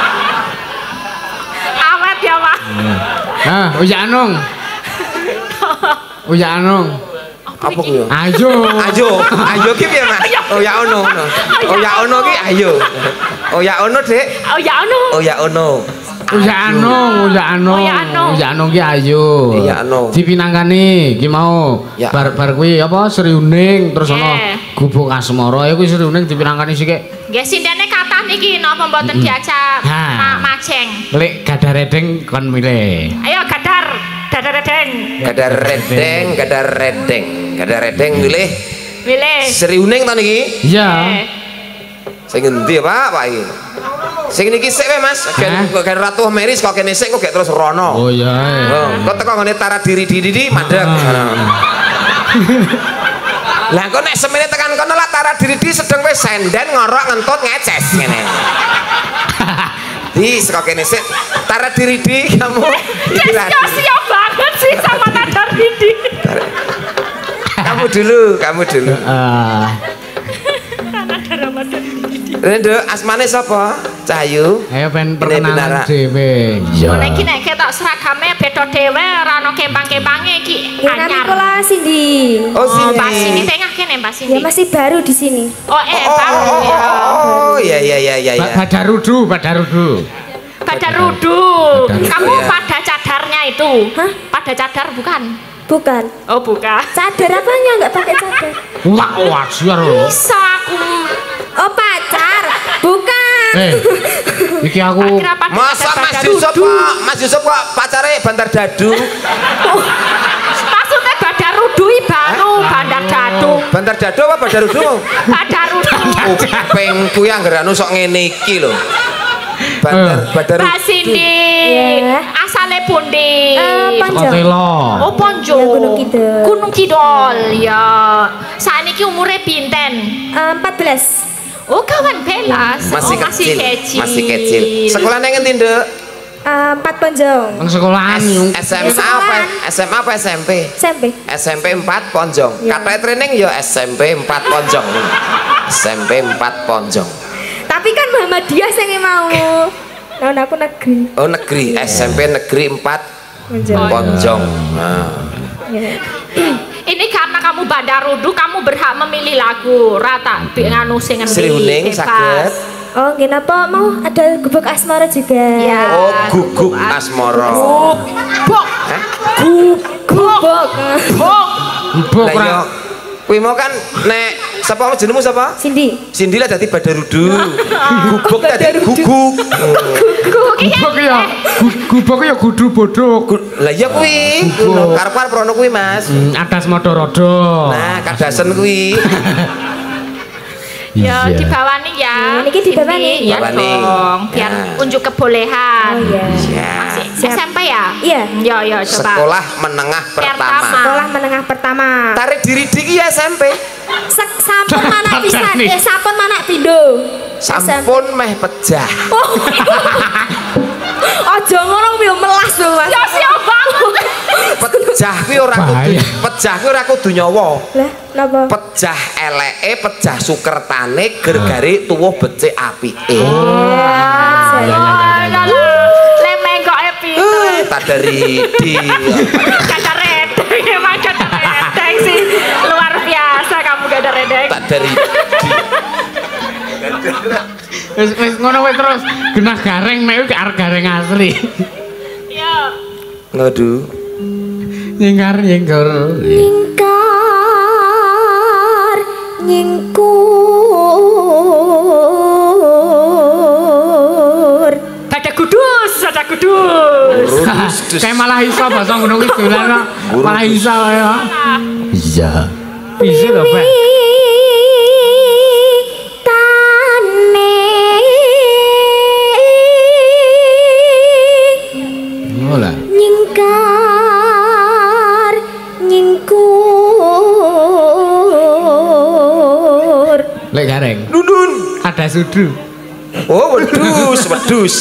Awet ya, Pak. Uya Anung. Apa ku yo? Ayo ki piye Mas? Oh ya ono. Oh ya ono ki ayo. Oh ya ono, Dik. Oh ya ono. Oh ya ono. Uyano ki ayo. Uyano. Dipinangkani ki mau bar kuwi apa Sri Uning terus ana Gubuk Asmara kuwi Sri Uning dipinangkani sik. Nggih sindene kathah niki napa mboten diajak maceng. Lek gadar redeng kon milih. Ayo gadar redeng. Gadar redeng milih. Sri Uning ta niki? Iya. Sing endi Pak iki? Sing niki sik wae Mas, gen Ratu Meris kok kene sik kok gek terus rono. Oh iya. Kok teko ngene Tara Diri mandeg. Lah kok nek semene tekan kono lah Tara Diri sedeng wis senden ngorok ngentut ngeces ngene. Di kok kene sik Tara Diri kamu iki lah. Siap banget sih sama Tara Diri. Kamu dulu. Rendo asmane sapa? Cahyu. Ayo ben perkenalan dhewe. Iya. Nek iki nek ketok seragame beda dhewe ora ono kempang-kempange iki anyar. Nikola Cindy. Oh, Cindy. Mbak Cindy tengah kene Mbak Cindy. Ya masih baru di sini. Baru. Oh, iya. Badarudu. Kamu pada cadarnya itu. Hah? Pada cadar bukan? Bukan. Oh, bukan. Cadar apanya enggak pakai cadar? Wah, siar lho. Bisa aku. Oh, pacar. Bukan. Iki aku masa Mas Yusuf kok pacare Bandar Dadu. Maksudnya Bandar Rudu baru Bandar Dadu. Bandar Dadu apa Bandar Rudu? Bandar Rudu. Kupingku yang geranu sok ngene iki lho. Bandar Mbak Cindy. Asale pundi? Ponjong. Oh, Ponjong. Ya, Gunung Kidul. Ya. Saniki umure pinten? 14. Oh, kawan belas. Masih kecil. Sekolah nang endi, Nduk? 4 Ponjong. nang sekolahan SMA apa SMP? SMP 4 Ponjong. Katanya training ya SMP 4 Ponjong. SMP 4 Ponjong. Tapi kan Muhammadiyah sing mau. Nah, aku negeri. Oh, negeri. SMP negeri 4 Ponjong. Ini karena kamu Bandar Rudu, kamu berhak memilih lagu rata nganu sing ngendi. Sri Uning saged. Oh, kenapa mau ada Gubuk Asmara juga? Ya. Oh, Guguk Asmara. Gubuk lah kuwi mau kan nek sapa jenengmu sapa? Cindy lah dadi Badarudu. Gubuk dadi guguk. Gubuk ya gudu bodho. Lah iya kuwi. Karep-karep rono kuwi Mas. Adas Madorodo. Nah, kadasen kuwi. Ya, dibawani ya. Niki dibawani. Ya dong, biar unjuk kebolehan. Oh iya. SMP ya? Iya. Ya, coba. Sekolah menengah pertama. Tarik diri iki SMP. Sampun mana pisan? Sampun mana pindho? Sampun meh pejah. Aja ngono kuwi melas lho, Mas. Ya siap banget. Pejah kuwi ora kudu nyawa. Lah, napa? Pejah eleke, pejah sukertane, gergare tuwuh becik apike. Le mengkoke pinter. Tadaridi. Kadar-redeng emang kadar-redeng sih. Luar biasa kamu kadar-redeng. Tadaridi. Wis ngono wae terus genah gareng nek iki arep gareng asli. Iya. Ngaduh. Nyingkar. Nyingkur. Ada kudus. Kayak malah iso basa ngono kuwi dolan malah iso ya. Iya. Bisa lho, Pak. Nyingkur. Lek gareng. Dundun. Ada sudu. Oh, wedus. Wedus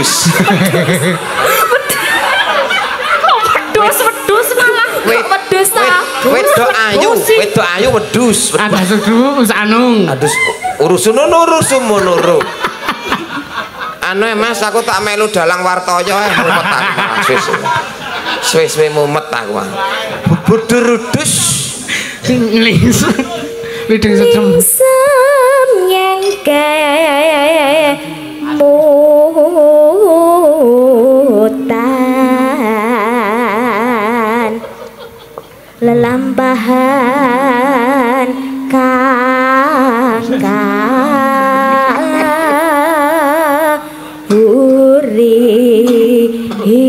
malah. Wedus ta. Wedok ayu wedus. Ada sudu sanung. Aduh, urusun mono. Anu Mas, aku tak melu dalang wartaya mumet aku. Suwe-suwe mumet aku. Budurudus. Lideng setrem. kemutan lelampahan buri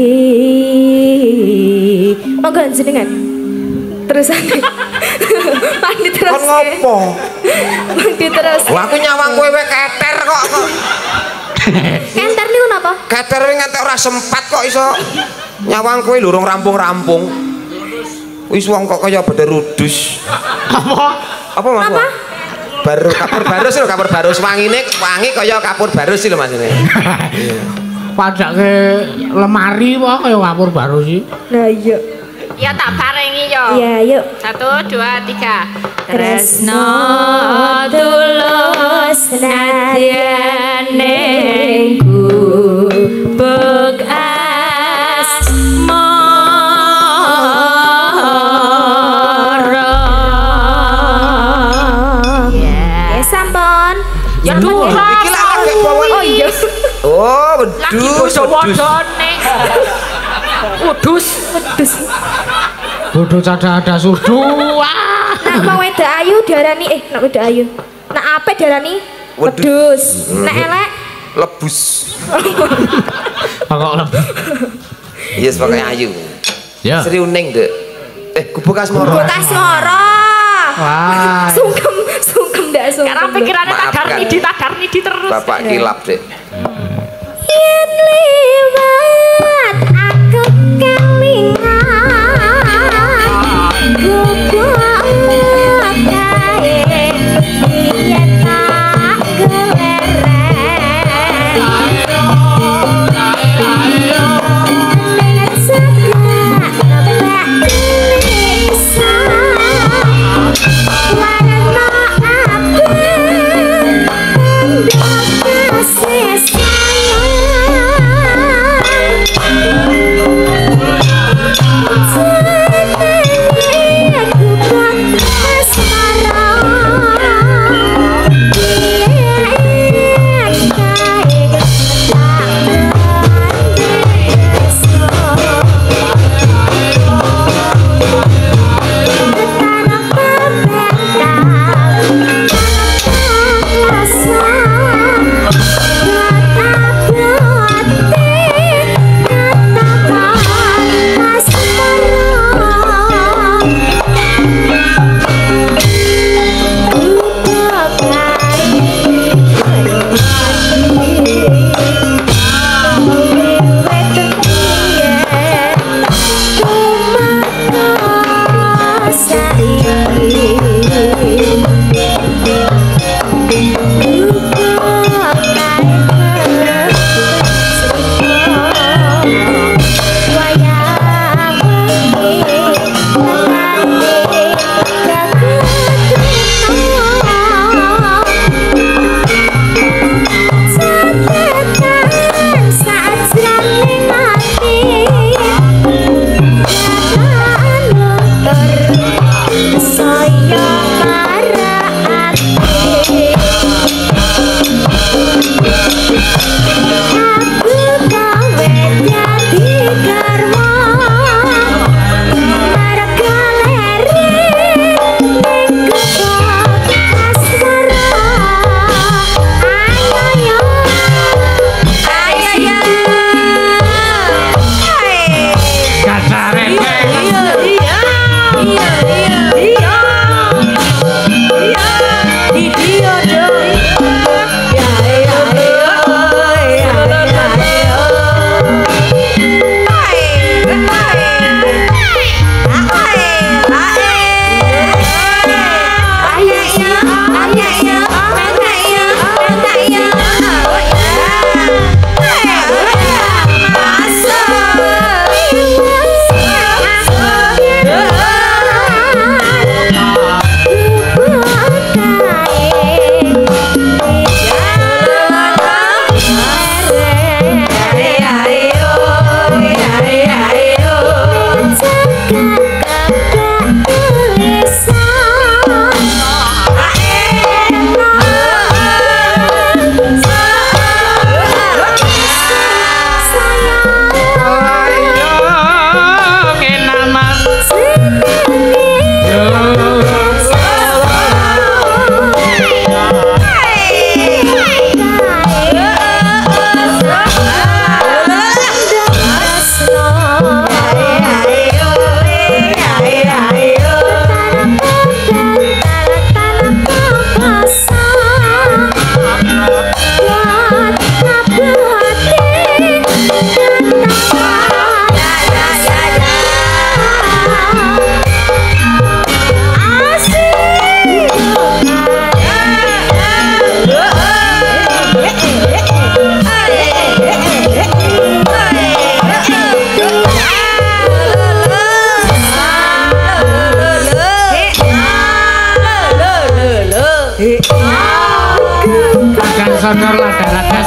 monggo jenengan terusan mandi terus kon ngopo mandi terus aku nyawang kowe keter kok kenter niku napa keter nganti ora sempat kok iso nyawang kowe lurung rampung-rampung wis wong kok kaya bederudus apa mas apa baru kapur barus lho kapur barus wangi kaya kapur barus lho mas ini padake lemari kok kaya kapur barus sih nah iya Ya tak barengi yo. iya yuk 1 2 3 Tresno tulus nadyan ning gubuk asmara ya sampun Ya duh, iki lak agak bawa oh iya oh lagi wedhus bodo-bodone. Udus. Bodoh cada-ada sudu. nak mau wedok ayu diarani nak wedok ayu nak apik diarani wedhus nak elek lebus Kok lebih. yes pokoknya ayu Ya. Sri Uning dek gubuk asmara gubuk asmara Wah. sungkem ndak sungkem Karena pikirannya Maafkan. tadarni terus. bapak kilap dek yen liwat aku kelingan gubuk kae yen tak gelereng segak nebak tulisan warna abang pendok kasih sayang honor ladas.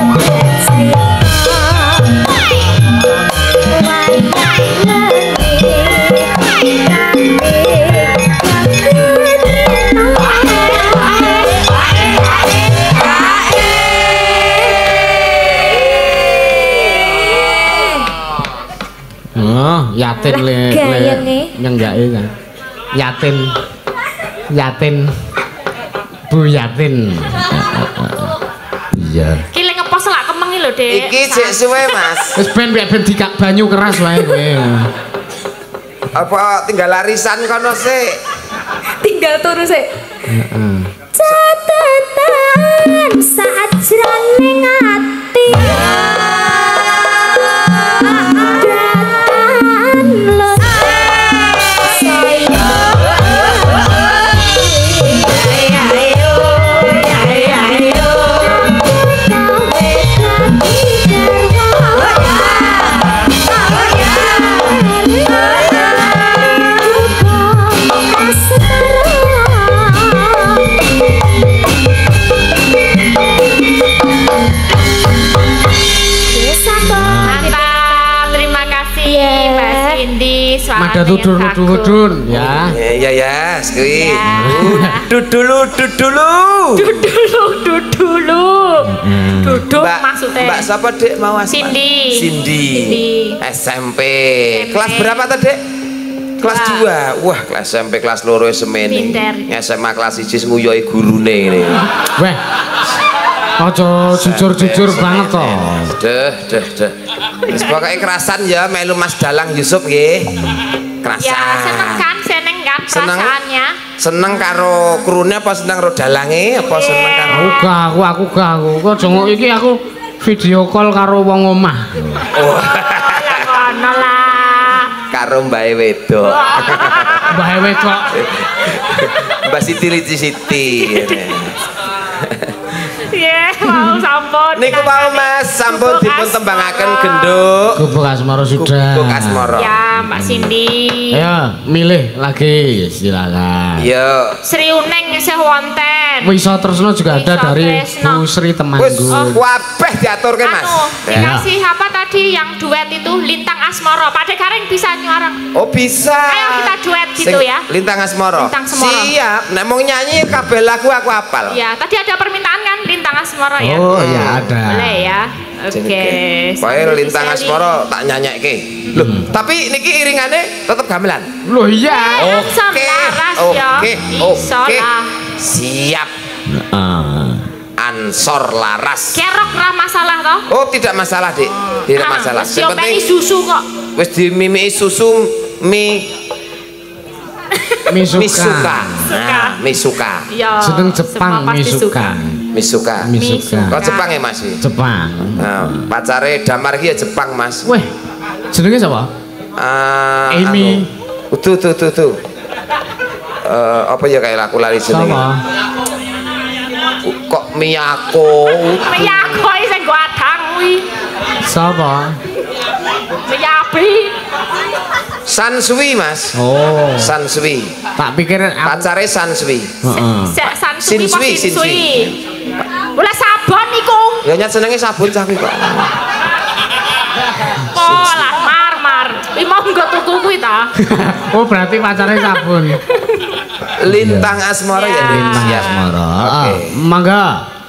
Oh, yatin le nyenggake kan. Yatin. Bu Yatin. Iya. Ki lek ngepos lak kemeng lho, Dik. Iki cek suwe, Mas. Wis ben dikak banyu keras wae kowe. Apa tinggal larisan kono sik? Tinggal turu sik. Heeh. Catatan saat jroning ati. Mada tudun ya. Ya, kuwi. Dudulu. Duduk maksudnya. Mbak sapa, Dik? Mau asma? Cindy. SMP. Kelas berapa tadi, Dek? Kelas 2. Wah, kelas SMP kelas 2 semene. SMA kelas 1 nguyoi gurune ngene. Weh. Aja jujur banget to. Deh. Wis pokoke kerasan ya melu Mas Dalang Yusuf nggih. Kerasan. Ya, seneng kan perasaannya. Seneng karo krune apa seneng karo dalange apa seneng karo aku gak. Kok jongok iki aku video call karo wong omah. Oh. Lah ngono lah. Karo mbae wedok. Mbae wedok. Mbak Siti. Iya, mau sampun. Niku mau Mas, sampun dipun tembangaken genduk. Gubuk asmara sudah. Gubuk asmara. Ya, Mbak Cindy. Ayo, milih lagi, silakan. Yo. Sri Uneng isih wonten. Wisa Tresno juga ada dari Bu Sri Temanggung. Wis kabeh diaturke Mas. Dikasih apa tadi yang duet itu Lintang Asmara. Pak Dekareng bisa nyuarang. Oh, bisa. Ayo kita duet gitu ya. Lintang Asmara. Siap. Nek mau nyanyi kabeh lagu aku hafal. Ya, tadi ada permintaan kan Lintang Asmara ya. Oh, ya ada. Boleh ya. Oke. Pokoke Lintang Asmara tak nyanyekke. Loh, tapi niki iringane tetep gamelan. Loh iya. Oke. Siap. Ansor laras. Kerok ra masalah toh? Oh, tidak masalah, Dik. Tidak masalah. Yang penting susu kok. Wis dimimiki susu Misuka. Nah, Misuka. Ya. Sedeng Jepang Misuka. Kok Jepang ya, Mas? Jepang. Nah, pacare Damar ki ya Jepang, Mas. Weh. Jenenge sapa? Amy. Tuh. Apa ya kayak aku lari jenenge. Kok Miyako sing go adang kuwi. Sapa? Miyabi. Sansui, Mas. Oh. Sansui. Tak pikir pacare Sansui. Sansui. Oleh sabun iku. Ya nyat senenge sabun cah kuwi kok. Oh, lah mar. Iki mau nggo tuku kuwi ta? Oh, berarti pacare sabun. Lintang Asmara ya, Lintang Asmara. Oke. Mangga.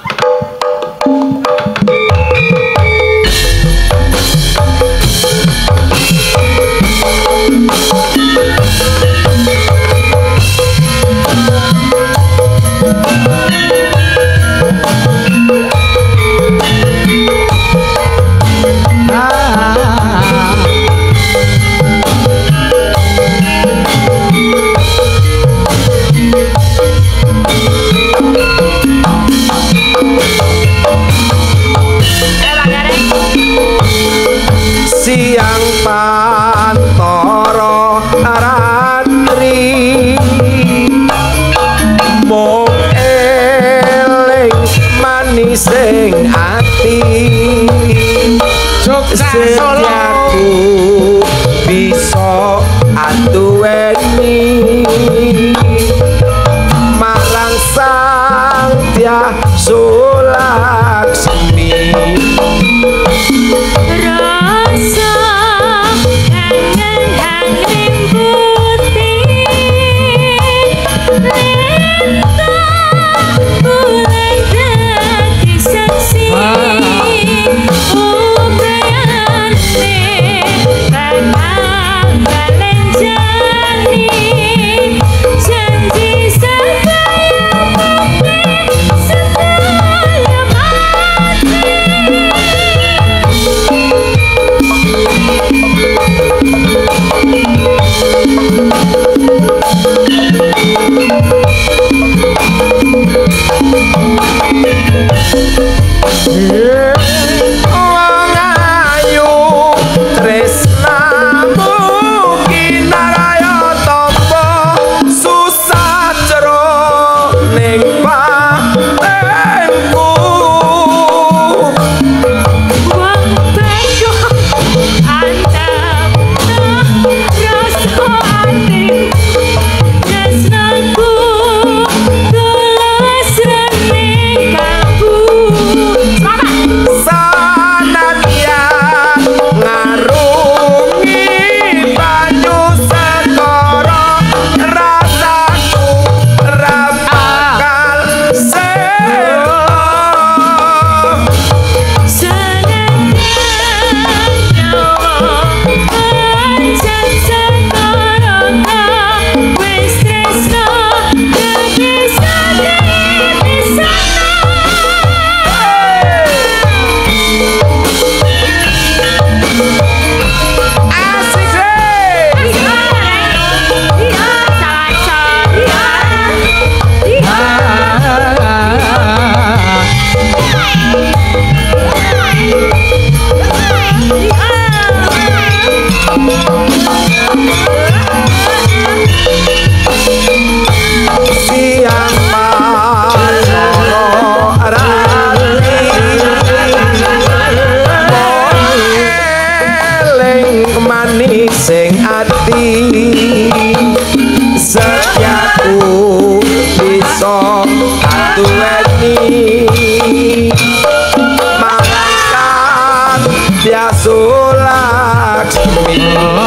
Siang pantoro ratri mung eling manising ati setiaku bisa anduweni marang Sang Hyang Sulami sing ati setiaku bisa duweni malaikat biasa laksmi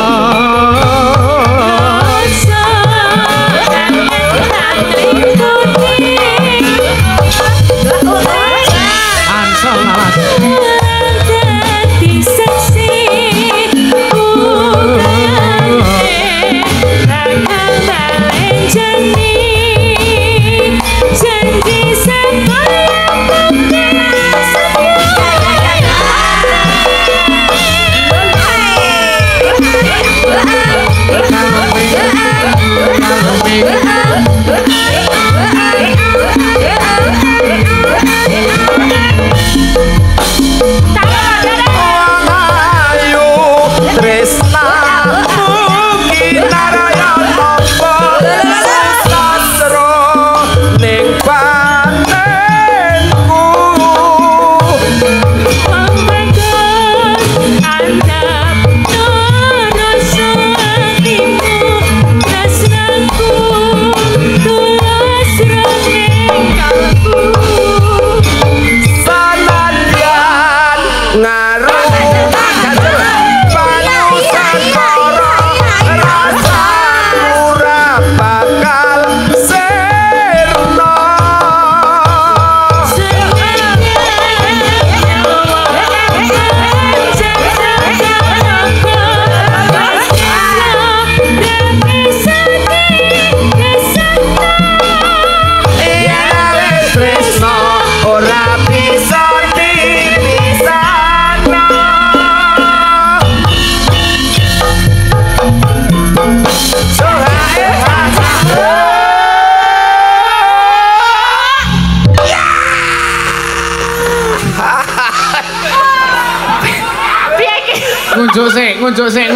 ngunjuk sik.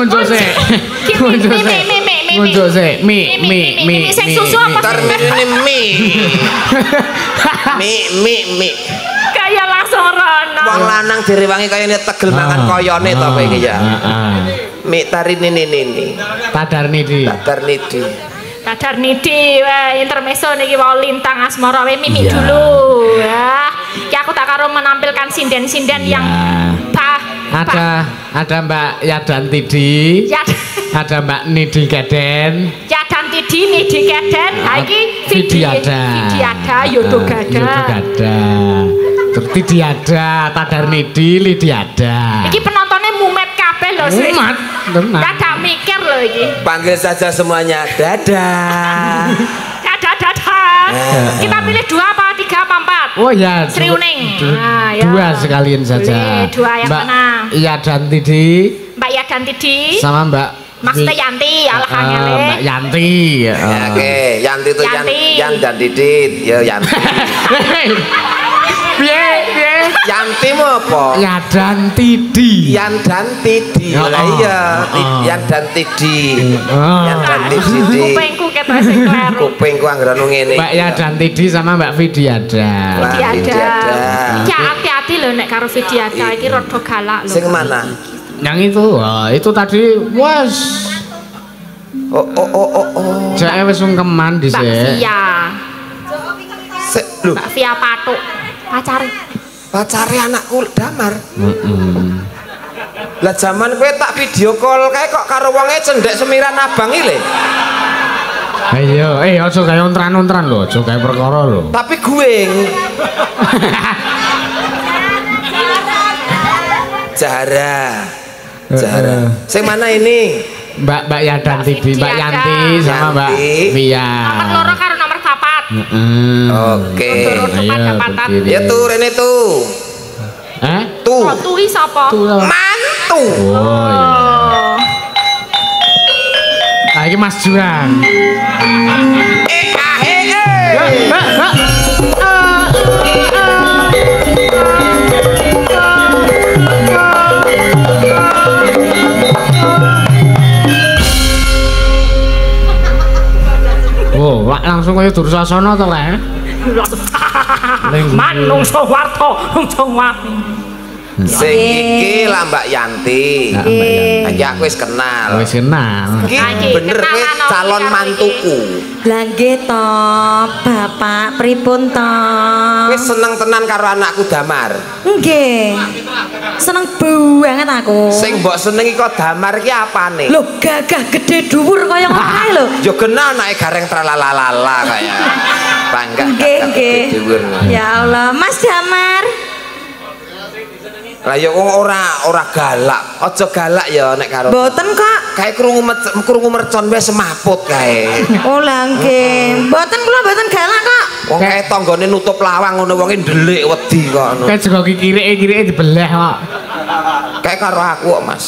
Mi sing susu apa mi. Kaya langsung rono. Wong lanang direwangi kaya tegel mangan koyone to kowe iki ya. Mi tarinini. Tadarnidi. Wah, intermezzo niki wau lintang asmara we mimik dulu. Ya. Ki aku tak karo menampilkan sinden-sinden yang ada Mbak Yadan Tidi. Ada Mbak Nidi Keden. Yadan Tidi, Nidi Keden. Ha iki Vidiada, Yodogada. Tidiada, Tadarnidi, Lidiada. Iki penontonnya mumet kabeh lho, Sri. Mumet, tenang. Gak mikir lho iki. Panggil saja semuanya dadah. Kita pilih 2 apa 3 apa 4? Oh ya, Sri Uning. Dua sekalian saja. Dua yang mana? Mbak Yadan Tidi. Mbak Yadan Tidi. Sama Mbak Maksudnya Yanti, alangane. Mbak Yanti. Oke, Yanti itu Yan dan Didit. Ya Yanti. Piye? Yanti mau apa? Yadan Tidi. Yan dan Tidi. Lah iya, Yan dan Tidi. Yan dan Tidi. Kupingku ketok sing kleru. Kupingku anggere ngene. Mbak Yadan Tidi sama Mbak Vidiada. Vidiada. Iki hati-hati lho nek karo Vidiada iki rada galak lho. Sing mana? Yang itu tadi wes. Oh. Jake wis sungkeman dhisik. Mbak Via. Lho, Mbak Via Patuk. Pacare anakku Damar. Lah zaman kowe tak video call kae kok karo wonge cendhek semiran abang iki lho. Ayo, aja gawe ontran-ontran lho, aja gawe perkara lho. Tapi guing. Zahara. Sing mana ini? Mbak Yadan Tidi, Mbak Yanti sama Mbak Via. Nomor 2 karo nomor 4. Oke. Ya tuh Rene tuh. Tuh. Oh, tuh sapa? Mantu. Oh iya. Nah, iki Mas Juang. Wak langsung kaya Dursasana to, Le. Manungsa warta, nungsa wani. Sing iki lah Mbak Yanti. Iki aku wis kenal. Wis kenal. Iki bener kowe calon mantuku. Lah nggih to, Bapak pripun to? Kowe seneng tenan karo anakku Damar. Nggih. Seneng banget aku. Sing mbok senengi kok Damar iki apane? Lho, gagah gede dhuwur kaya ngono kae lho. Yo genah anake gareng tralalalala kaya. Bangga Nggih. Ya Allah, Mas Damar. Lah ya ora galak. Aja galak ya nek karo. Mboten kok. Kae krungu mercon wis semaput kae. Oh lah nggih. Mboten kula mboten galak kok. Wong kae tanggane nutup lawang ngono wonge ndelik wedi kok ngono. Kae juga kirike dibelah kok. Kae karo aku kok, Mas.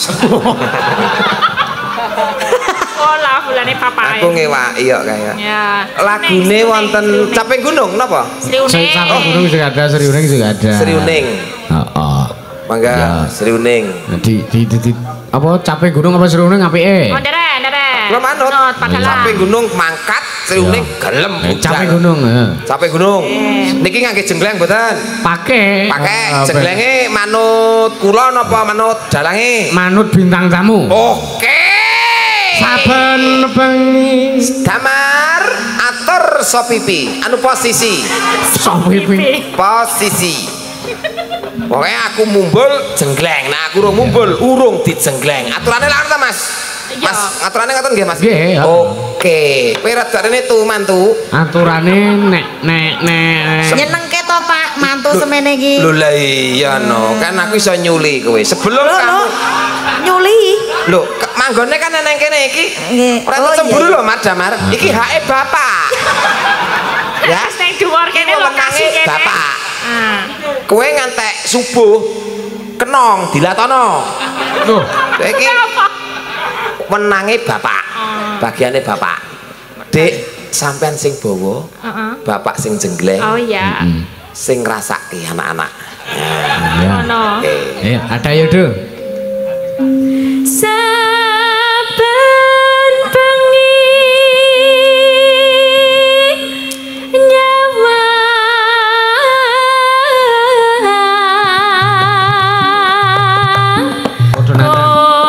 Oh lah bulane papae. Aku ngewaki kok kae. Ya. Lagune wonten Caping Gunung napa? Sriuning. Caping Gunung juga ada, Sriuning juga ada. Sriuning. Heeh. Mangga Sriuning. Di apa Caping Gunung apa Sriuning apike? Oh, ndere. Kula manut. Caping Gunung mangkat, Sriuning gelem. Caping Gunung, heeh. Caping Gunung. Niki ngangge jenggleng mboten? Pake jenglenge manut kula napa manut dalange? Manut bintang tamu. Oke. Saben bengi Damar atur sopipi anu posisi. Sopipi. Posisi. Pokoknya aku mumbul jenggleng. Nah aku urung dijenggleng. Aturane lak ta Mas? Mas, aturane ngoten nggih Mas? Nggih. Oke. Kowe radarene tuh mantu. Aturane nek Nyenengke to Pak mantu semene iki. Lho lah iya no, kan aku iso nyuli kowe. Sebelum kamu nyuli. Lho, manggone kan nang kene iki. Nggih. Ora cemburu lho Mas Damar. Iki hake bapak. Ya, Sing dhuwur kene lokasi kene. bapak. Kowe ngantek subuh kenong dilatono. Loh, Iki menange bapak. Bagiane bapak. Dik, sampean sing bawa, bapak sing jenggleng. Oh iya. Sing ngrasake anak-anak. Ngono. Ayo, ada yudu. Saben bengi nyawa Padha nada.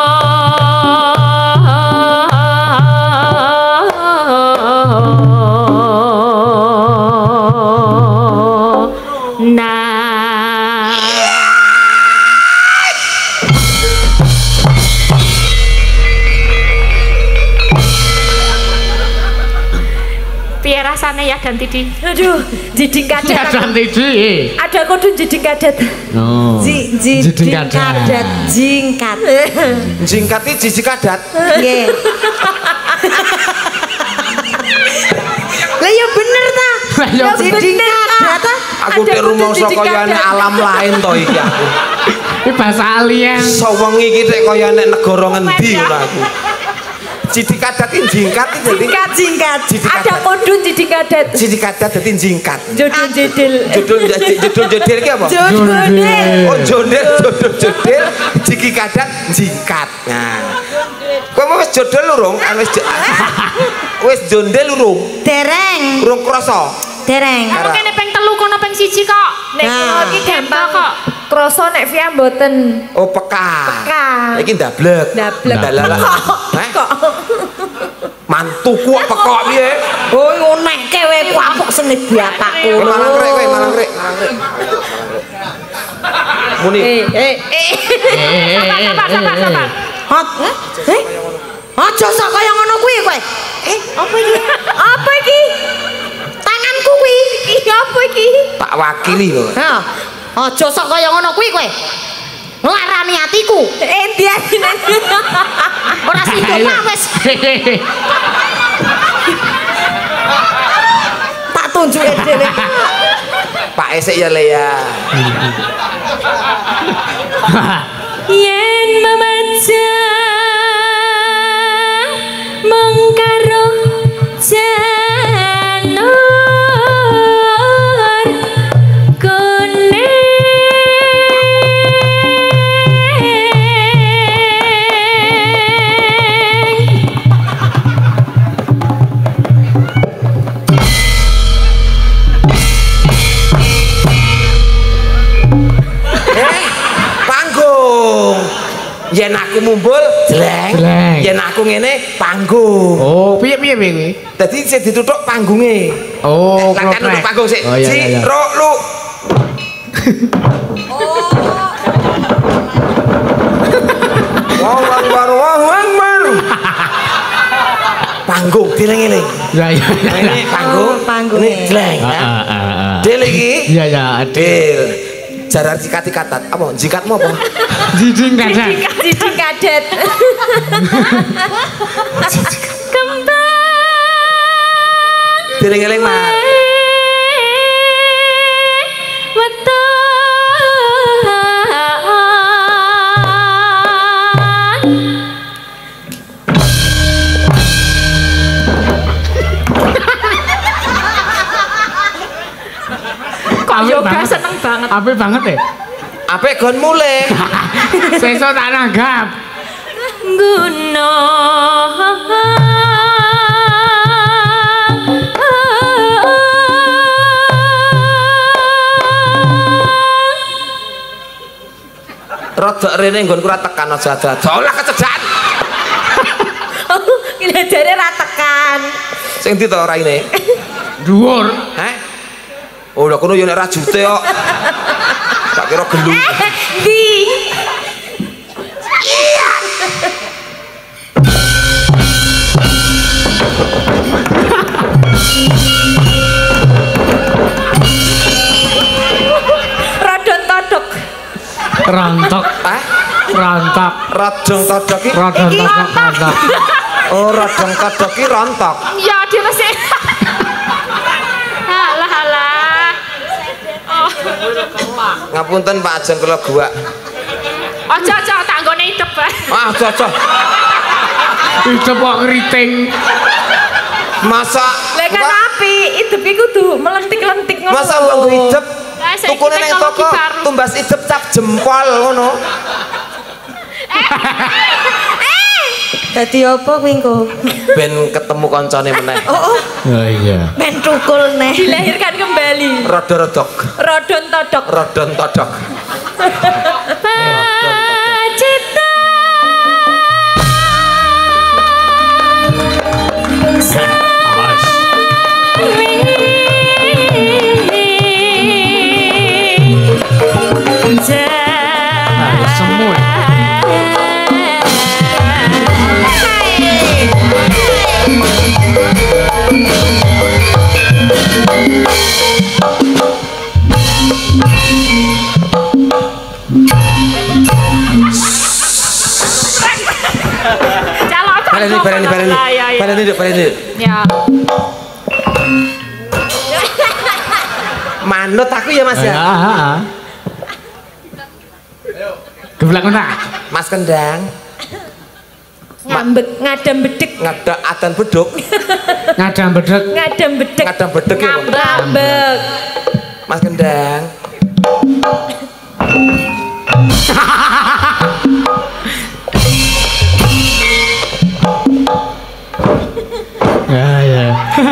Piye rasane ya dan Tidi? Aduh, jiding kadet. Dan Tidi. Ada kudu jiding kadet. Oh. Jingkat. Jingkat. Jingkat iki jiji kadat. Nggih. Lah ya bener ta? Ya Jingkat ta? Aku nek rumangsa kayane alam lain to iki aku. Iki bahasa alien. Sewengi iki nek kaya nek negara ngendi ngono aku. Jiji kadat iki jingkat iki dadi Jingkat. Ada kudu jiding kadet. jiji kadat dadi jingkat. Judul jedil. Judul jodel iki apa? Jodel. Oh jodel jodel jiki kadat jingkat. Nah. Kowe wis jodel urung? Wis jondel urung? Dereng. Urung krasa? Dereng. Kamu kene ping 3 kono ping 1 kok. Nek kula iki gampang kok. Kroso nek via mboten. Oh peka. Peka. Iki ndablek. Dalah. Kok Mantuku kok pekok piye? Oh ngonekke kowe ku apuk senit bapakku. Malang rek. Muni. Sabar. Hot. Aja sok kaya ngono kuwi kowe. Apa iki? Apa iki? Tanganku kuwi. Iki apa iki? Tak wakili kok. Ha. Aja sok kaya ngono kuwi kowe. Nglarani atiku. Endiane. Ora situ wis. Tak tunjuke dhewe. Pak esek ya le ya. Yen memaja mengkaro janur kuning yen aku mumbul jleng yen aku ngene panggung oh piye kuwi dadi sing dituthuk panggunge oh kan nuthuk panggung sik si ro lu Wong panggung dileng-eling ya ini panggung ini jleng del iki iya del jaran jikat-jikatan apa jikatmu apa jijing kadet kembang dileng-eling Mas yoga seneng banget. Apik banget ya? Apik gon mulih. Sesuk tak nanggap. Guna rodok rene nggonku ra tekan aja dadak. Olah kecejan. Kira jare ra tekan. Sing ndi to raine? Dhuwur. Heh. Oh, lha kono yo nek rajute kok. Tak kira gelu. Di. Rodon todok. Rontok. Rontok. Rodong todok iki. Rodong todok rontok. Oh, rodong todok iki rontok. Ya, dia masih. Halah. Oh. Ngapunten Pak Ajeng kula gua. Aja tak nggone idep bae. Aja. Idep kok ngriting. Masa Lek kan api, idep iku kudu melentik-lentik ngono. Masa wong idep Saiki tukune ning toko tumbas idep cap jempol ngono. Dadi apa kuwi engko? Ben ketemu kancane meneh. Oh, Oh iya. ben tukul neh. dilahirkan kembali. Rodok. Rodon todok. Rodon todok. Pacita Semua. Barani. Ya. Manut aku ya Mas ya. Geblak mana? Mas Kendang. Ngadam bedek. Ngadak adan beduk. Ngadam bedek. Ngadam bedek. Ngadam beduk ya. Ngambek. Mas Kendang. Ya.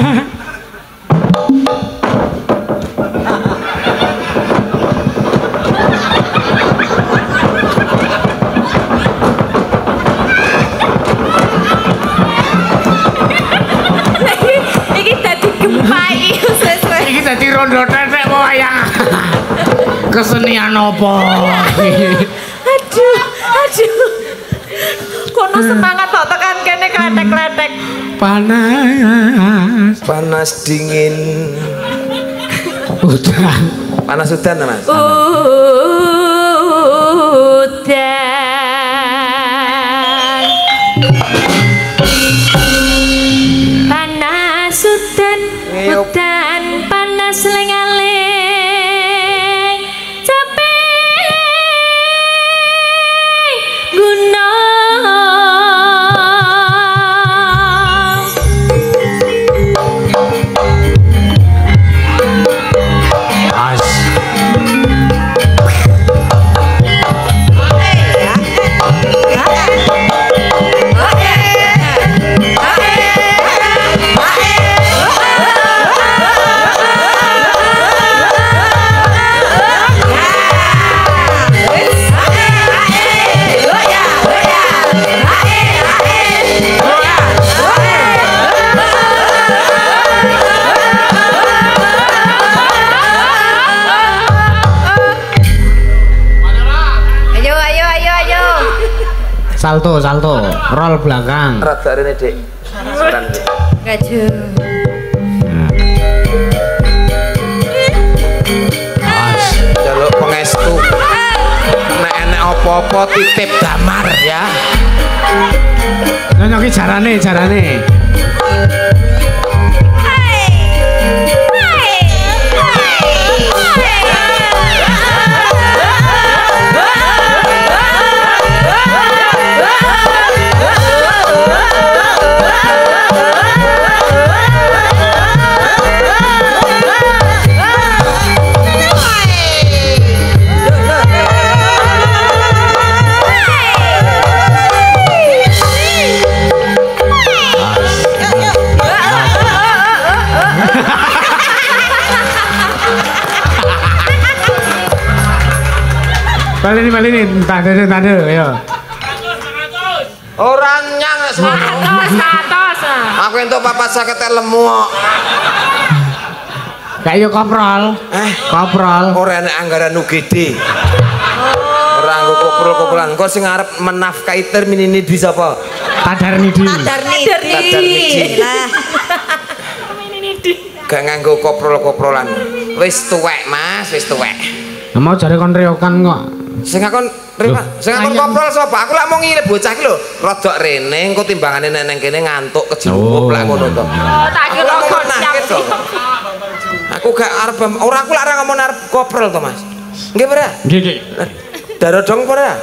Iki dadi gempa iki sesre. Iki dadi rondo tetek kok wayang. Kesenian apa? Aduh. Kono semangat tok tekan kene kletek-kletek. Panas Dingin. udan Panas udan Mas. Udan panas udan panas lengaling capek guna salto, roll belakang. Rada rene, Dik. Sebentar, Dik. Gaju. Jaluk pengestu. Nek enek apa-apa titip damar ya. Nyoki jarane. Balini, tanda ya. Ora nyang semono. 100. Aku entuk 450 lemu kok. Kayak koprol. Koprol. Ora enek anggaran UGD. Ora nggo koprol-koprolan. Kok sing arep menafkahi termin ini di sapa? Tadarnidi. Lah. Gak nganggo koprol-koprolan. Wis tuwek, Mas, wis tuwek. Mau jare kon reokan kok. Sing akon koprol sapa? Aku lak mau ngilih bocah iki lho. Rodok rene engko timbangane neneng kene ngantuk kejelup lak ngono to. Oh, tak kira kok. Aku gak arep ora aku lak ngomong arep koprol to, Mas. Nggih, Pra? Nggih. Darodong pora?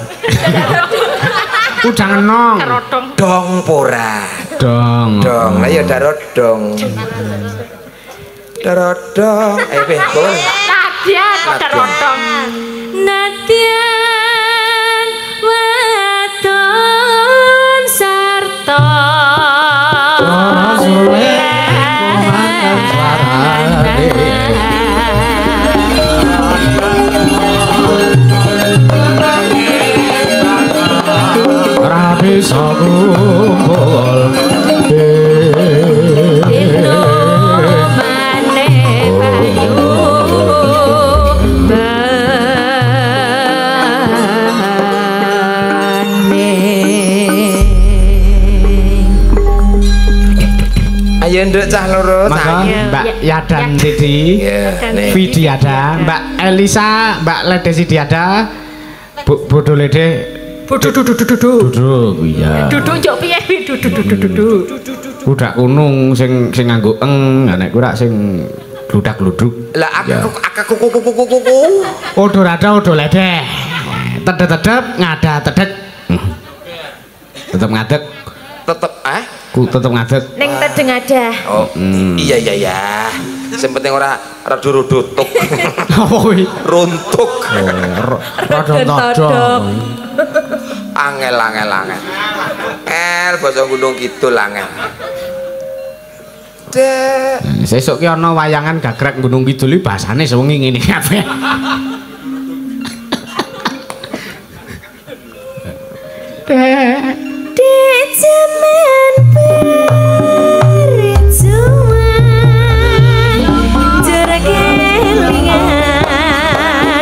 Udang enong. Dong pora. Dong. Lah ya darodong. Darodong. Weh, kon. Darodong. Nadyan wadon sarta ora bisa kumpul Ayo nduk cah loro maka Mbak Yadan Didi, Widiada, Mbak Elisa, Mbak Ledesi Diada, Bodo Lede, Duduk, iya. Duduk njok piye duduk. Budak kunung sing nganggo nek kuwi sing gludak-gluduk. Lah aku kuku. Odo rada odo ledeh. Tedep ngada tedek. Tetep ngadeg. Tetep Tetep ngadeg. Ning tedeng ada. Oh, iya. Sing penting ora rudutuk. Apa kuwi? Runtuk. Rodong-rodong. Angel. Basa Gunung Kidul angel. Sesuk ki ana wayangan gagrek Gunung Kidul iki basane sewengi ngene kabeh. Di zaman perjuangan terkelingan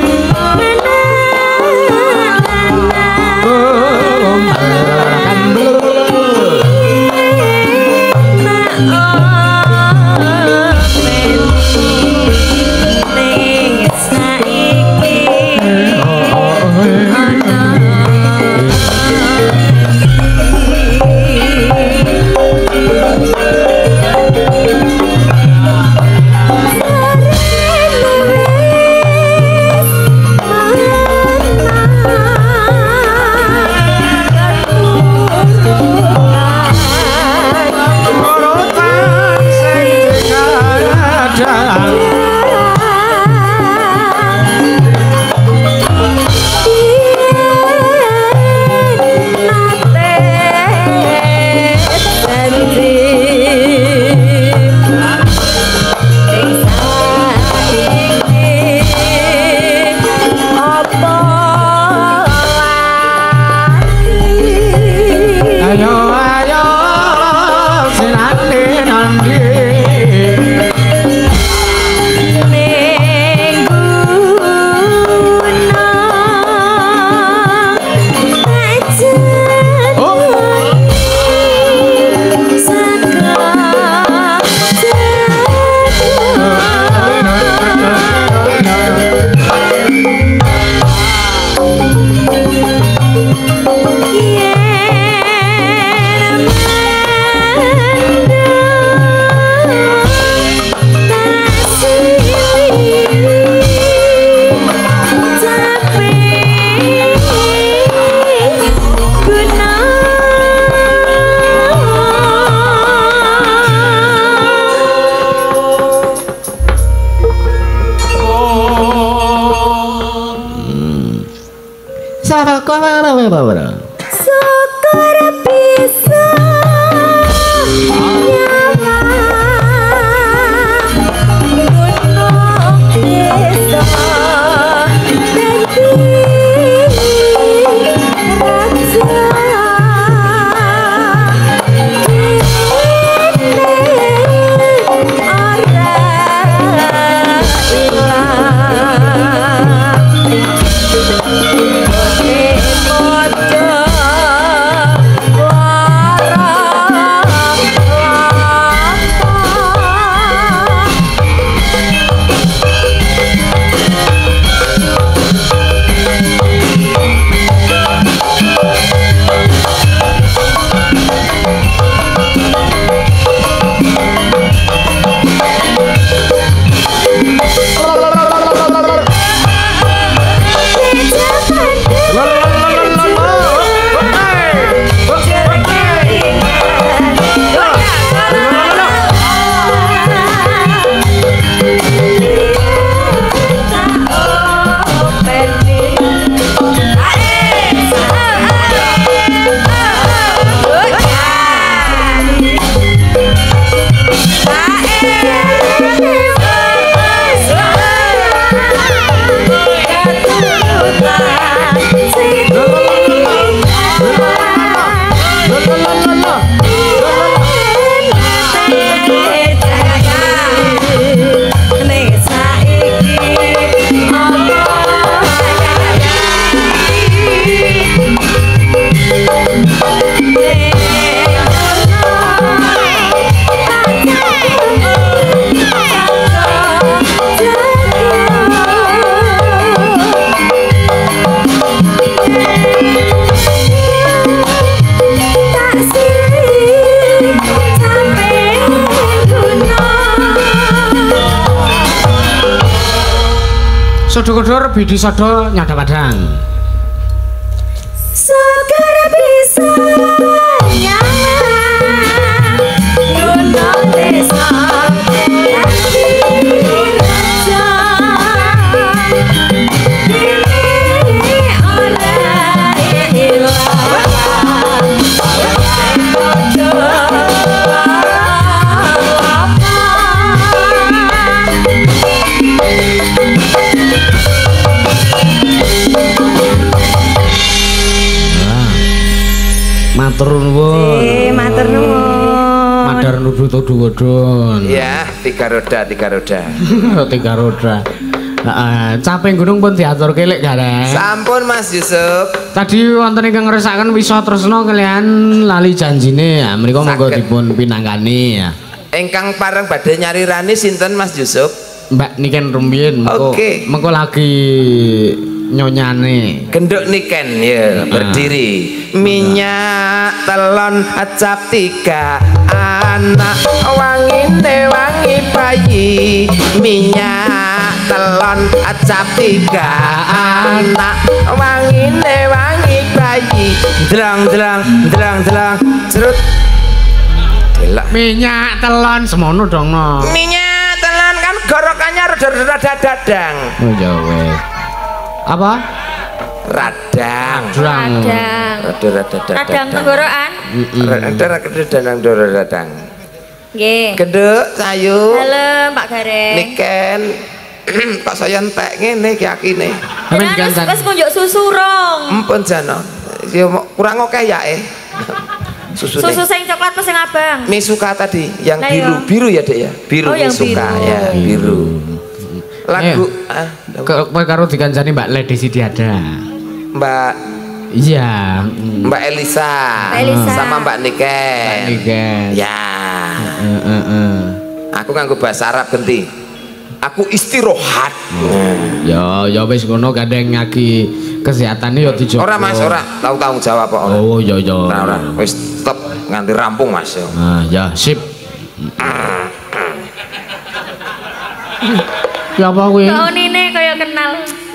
apa ora? Syukur bisa Sodo-kodor bidi sodo nyada padang. Syukur bisa nyala desa Matur nuwun. Matur nuwun. Madar nudu tudun. Iya, tiga roda. Tiga roda. Heeh, caping gunung pun diaturke lek gareng. Sampun Mas Yusuf. Tadi wonten ingkang ngresakaken wisa tresna kalian lali janjine ya. Menika monggo Saged. dipun pinanggani ya. Engkang pareng badhe nyari rani sinten Mas Yusuf? Mbak niken rumiyin mengko Oke. mengko lagi nyonyane. Genduk niken ya berdiri. Minyak telon acap tiga anak wangi bayi. Minyak telon acap tiga anak wangi bayi. Drang cerut. Delak. Minyak telon semono dong no. Minyak telon kan gorokannya rada dadang. Oh ya wes. Apa? Radang. Radang tenggorokan. Radang. Nggih. Genduk sayu. Halo Mbak Gareng. Niken. Kok saya entek ngene iki akine. Jenengan wis kunjuk susu rong. Ampun jana. Ya kurang oke ya Susu sing coklat apa sing abang? Misuka tadi yang Lah, biru ya Dek ya. Biru Oh, yang Misuka biru. ya, biru. Lagu Kowe karo dikancani Mbak Lady Sidiada. Mbak Iya. Mbak Elisa. Mbak Elisa. Sama Mbak Niken. Niken. Ya. Aku nganggo bahasa Arab genti. Aku istirahat. Ya wis ngono kadang ngaki kesehatane ya dijogo. Ora Mas, ora tahu tanggung jawab kok. Oh ya. Ora. Wis stop nganti rampung Mas. Nah, ya sip. Ya apa kuwi? Kaunine kaya kenal.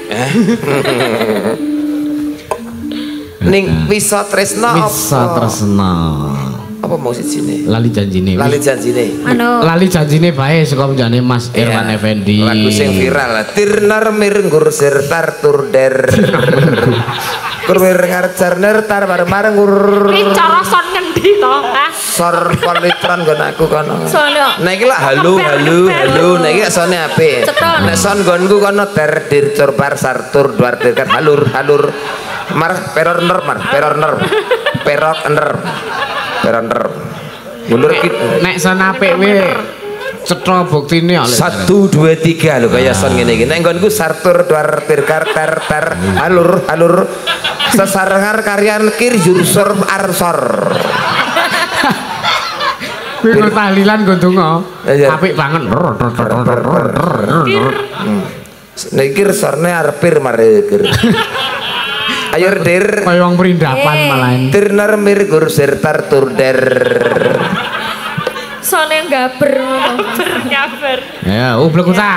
Ning Wisa Tresna Bisa tresna. apa mau sijine? Lali janjine. Lali janjine. Anu. Lali janjine bae saka penjane Mas Irwan Iya. Effendi. Lagu sing viral. Tirnar mirnggur sir tartur der. Kurwir ngarjar nertar bareng-bareng gur. Iki cara son ngendi to? Sor politron nggon aku kono. Sono. Nek iki lak halu. Nek iki sone apik. Nek son nggonku kono dir corbar sartur duar dirkan halur. Mar peror ner. Perok ner. Peroner. Mundur iki. Nek son apik we cetha buktine oleh 1 2 3 lho kaya son ngene iki. Nek nggonku sartur duar dirkar ter halur. Sesarengar karyan kir jursur arsor. Kuwi tahlilan nggo donga. Apik banget. Nek iki resorne arepir marekir. Ayo dir. Kaya wong perindapan malah. Dirner mir gur sertar turder. Sone gaber ngono. Gaber. Ya, ublek ta.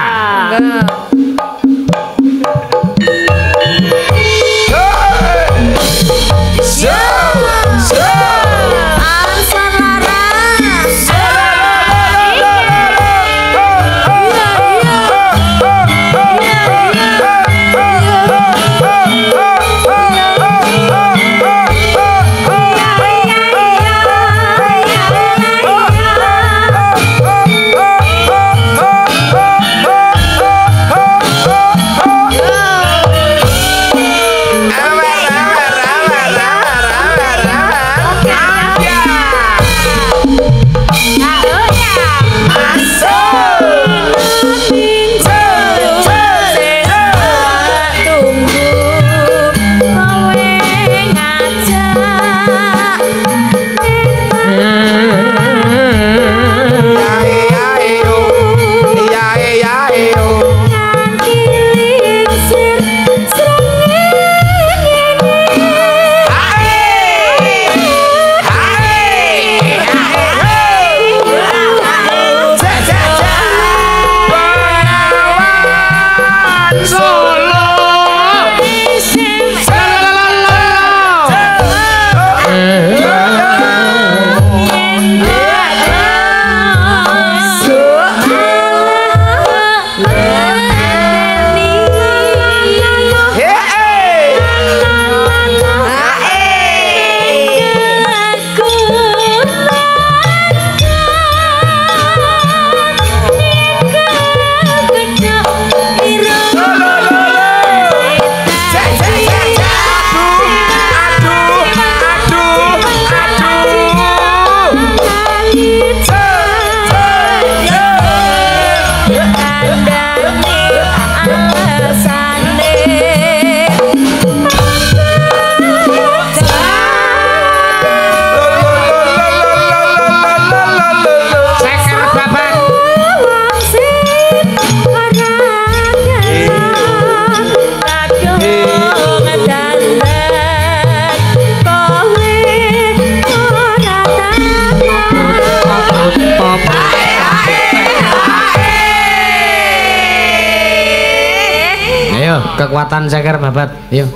Kekuatan ceker babat, yuk.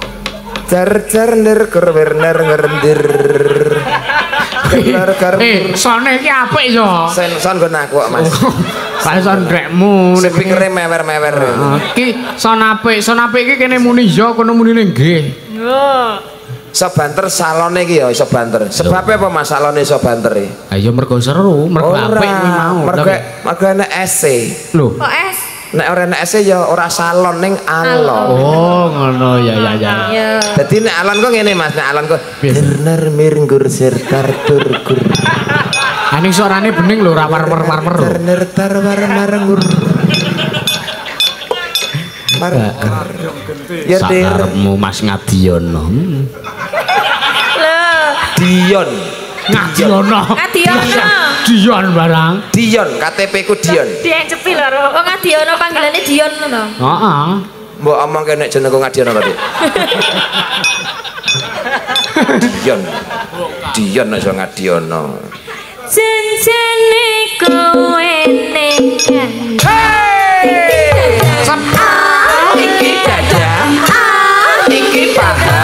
Jar ner kerwerner ngerendir. Sone iki apik yo. Son nggon aku kok, Mas. Kae son drekmu. Speakere mewer-mewer. Iki son apik iki kene muni yo, kono munine nggih. Iso banter salone iki ya iso banter. Sebabe apa Mas salone iso banter iki? Ha ya mergo seru, mergo apik kuwi mau. Mergo enek SC. Lho. Kok es? Nek ora enek SC ya ora salon ning alon. Oh, ngono ya. Dadi nek alon kok ngene Mas, nek alon kok dirner mirnggur sertar turgur. Aning suarane bening lho ora war-war. Dirner tar war-marngur. Ya dirmu Mas Ngadiono. Dion. Ngadiono. Dion barang. Dion, KTP ku Dion. Diencepi lho. Oh Ngadiono panggilane Dion ngono. Heeh. Mbok omongke nek jenengku Ngadiono to, Dik. Dion nek iso Ngadiono. Jenjene kowe ning Iki dada, iki paha,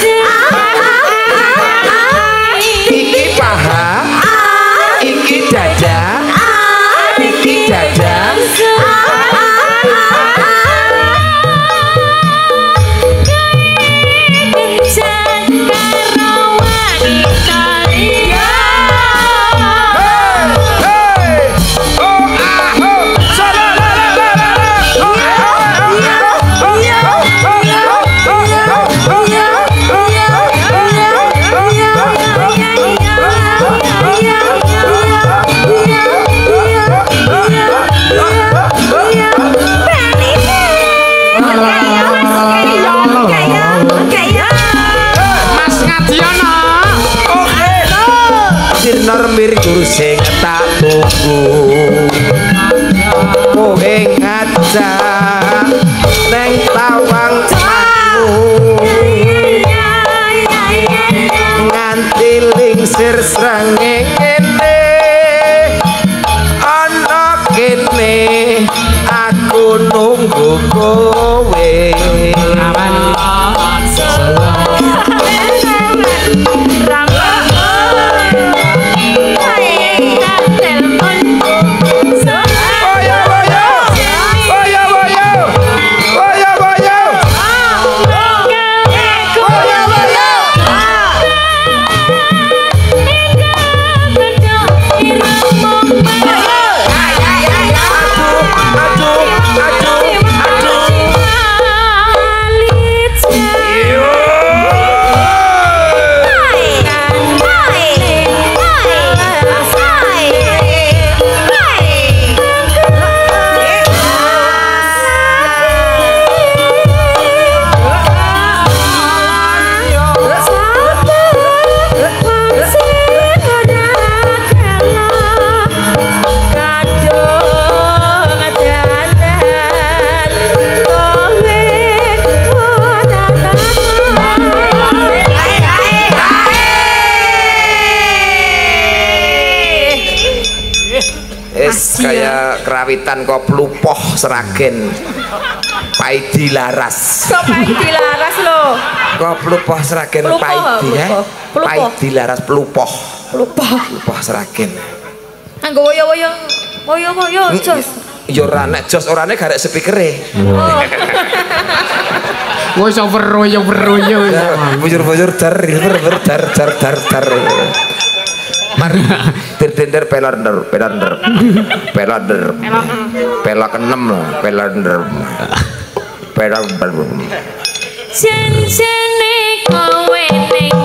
iki paha, iki dada, iki dada. mirgur sing tak tunggu kowe ngajak neng tawang nganti lingsir srengenge ana kene aku nunggu kowe kayak kerawitan kok plupoh Seragen Paidi Laras Kok Paidi Laras lho? Kok plupoh Seragen Paidi ya? Paidi Laras plupoh Seragen anggo woyo-woyo jos ya ora nek jos orane garek spikere wis weroyo bujur-bujur dar mari der pelonder pelak 6 pelonder Janjane kowe ning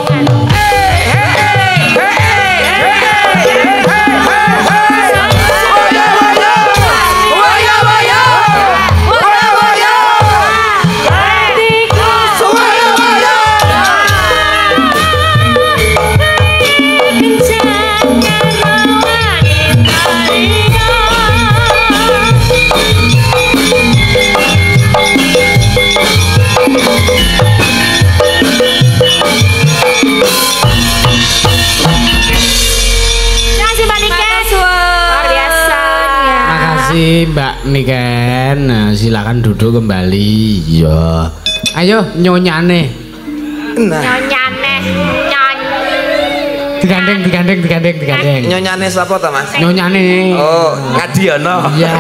Mbak Niken, nah, silakan duduk kembali. Ya, ayo nyonyane. Nyonyane, digandeng. Nyonyane siapa ta Mas? Nyonyane. Oh, Ngadiono. Iya.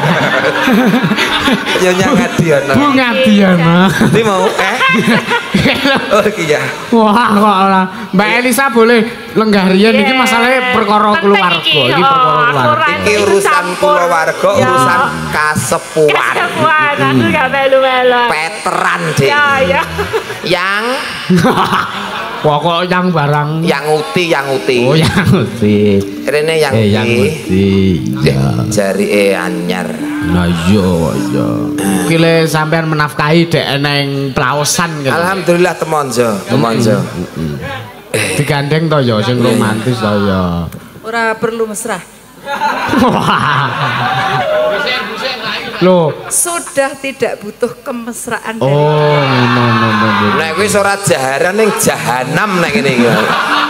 Nyonya Ngadiono. Bu Ngadiono. Nanti mau Oh iya. Wah kok ora. Mbak Elisa boleh lenggah riyen iki masalahnya perkara keluarga. Iki perkara keluarga. Iki urusan keluarga, urusan kasepuan. Aku gak melu-melu. Veteran deh. Ya. Yang pokok yang barang yang uti. Oh, yang uti. Rene yang uti. Ya. Jari anyar. Nah iya. Kile sampean menafkahi dek eneng plaosan gitu. Alhamdulillah temonjo. Digandeng to ya sing romantis to ya. Ora perlu mesra. Loh, sudah tidak butuh kemesraan dari no. Nek wis ora jaharan ning jahanam nek ngene iki.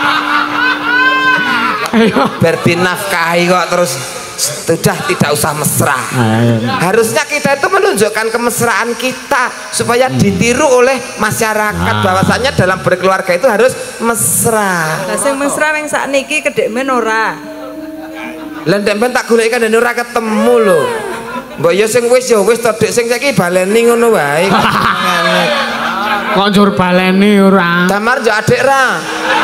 Ayo berdinafkahi kok terus sudah tidak usah mesra. Harusnya kita itu menunjukkan kemesraan kita supaya ditiru oleh masyarakat bahwasanya dalam berkeluarga itu harus mesra. Lah sing mesra ning sakniki kedek men ora. Lah ndek ben tak goleki kan ora ketemu lho. Mbok ya sing wis to Dik sing saiki baleni ngono wae. Kok njur baleni ora? Damar yo adik ra.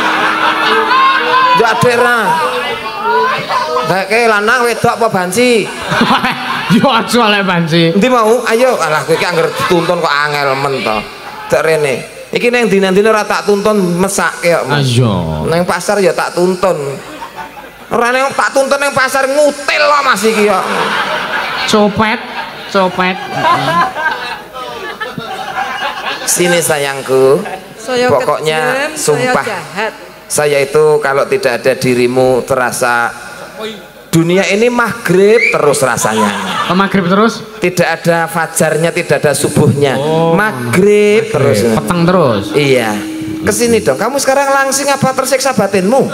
Kayak lanang wedok apa banci? Yo aja lek banci. Endi mau? Ayo alah kowe iki anggere dituntun kok angel men to. Tek rene. Iki ning dina-dina ora tak tuntun mesake kok. Ayo. Ning pasar ya tak tuntun. Ora ning tak tuntun ning pasar ngutil kok Mas iki kok. Copet. Sini sayangku. Saya pokoknya kejem, sumpah. saya jahat. Saya itu kalau tidak ada dirimu terasa dunia ini maghrib terus rasanya. Maghrib terus? Tidak ada fajarnya, tidak ada subuhnya. Maghrib terus. Petang terus. Iya. Kesini dong. Kamu sekarang langsing apa tersiksa batinmu?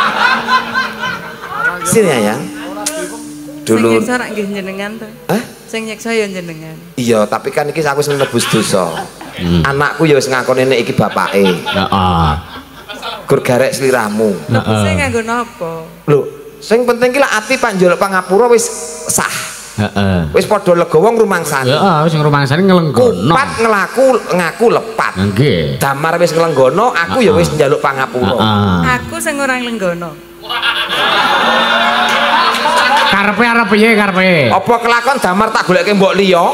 Sini ya. Dulu. Sing nyiksa rak nggih jenengan to. Hah? Sing nyiksa ya jenengan. Iya, tapi kan iki aku wis nebus dosa. Anakku ya wis ngakoni nek iki bapake. Heeh. Gur garek sliramu. Sing nganggo napa? Lho, sing penting ki lak ati panjaluk pangapura wis sah. Heeh. Wis padha lega wong rumangsani. Heeh, wis ngrumangsani nglenggono. Kupat ngaku lepat. Nggih. Damar wis nglenggono, aku ya wis njaluk pangapura. Aku sing ora nglenggono. Karepe arep piye karepe? Apa kelakon damar tak goleke mbok liya?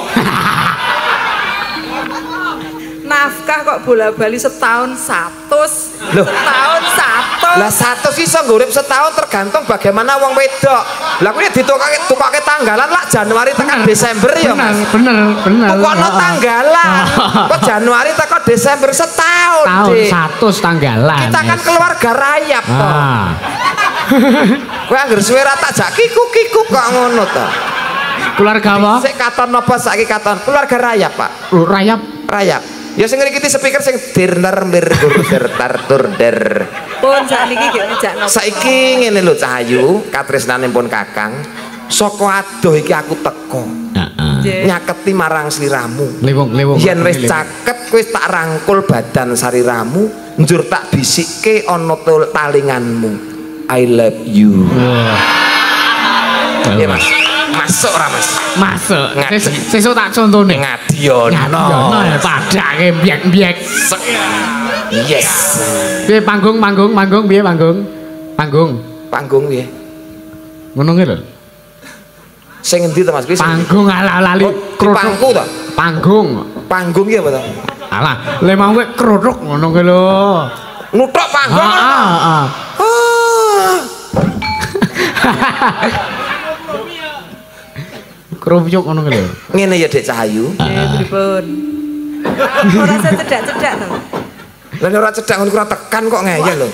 Nafkah kok bola-bali setahun 100. Loh. Setahun 100. Lah 100 iso ngurip setahun tergantung bagaimana wong wedok. Lah kuwi ditukake tanggalan lah Januari tekan Desember ya. Bener. Tukokno tanggalan. Kok Januari tekan Desember setahun. Tahun Dik. 100 tanggalan. Kita kan keluarga rayap toh. Kowe anggere suwe ra tak jak kiku kok ngono to. Keluarga apa? Sik katon napa saiki katon keluarga rayap, Pak. Rayap. Rayap. Ya sing ngriki speaker sing dirner mir gur tartur der. Pun sakniki nggih ngejakno. Saiki ngene lho Cahayu, katresnane pun Kakang. Saka adoh iki aku teko. Heeh. Nyaketi marang sliramu. Lewung. Yen wis caket wis tak rangkul badan sariramu, njur tak bisikke ana talinganmu. I love you. Ya Mas. Masuk ora Mas? Masuk. Sesuk tak contone. Ngadiono. Padake mbiek-mbiek. Yes. Piye panggung piye panggung? Panggung piye? Ngono nggih lho. Sing endi to Mas? Kuwi Panggung ala-lali pangku to? Panggung ya apa to? Alah, le mau kowe krothok ngono kuwi lho. Nuthuk panggung. Heeh. Kerupuk ngono kuwi lho. Ngene ya Dek Cahayu. Nggih, pripun? Ora cedak-cedak to. Lah ora cedak ngono ora tekan kok ngeyel lho.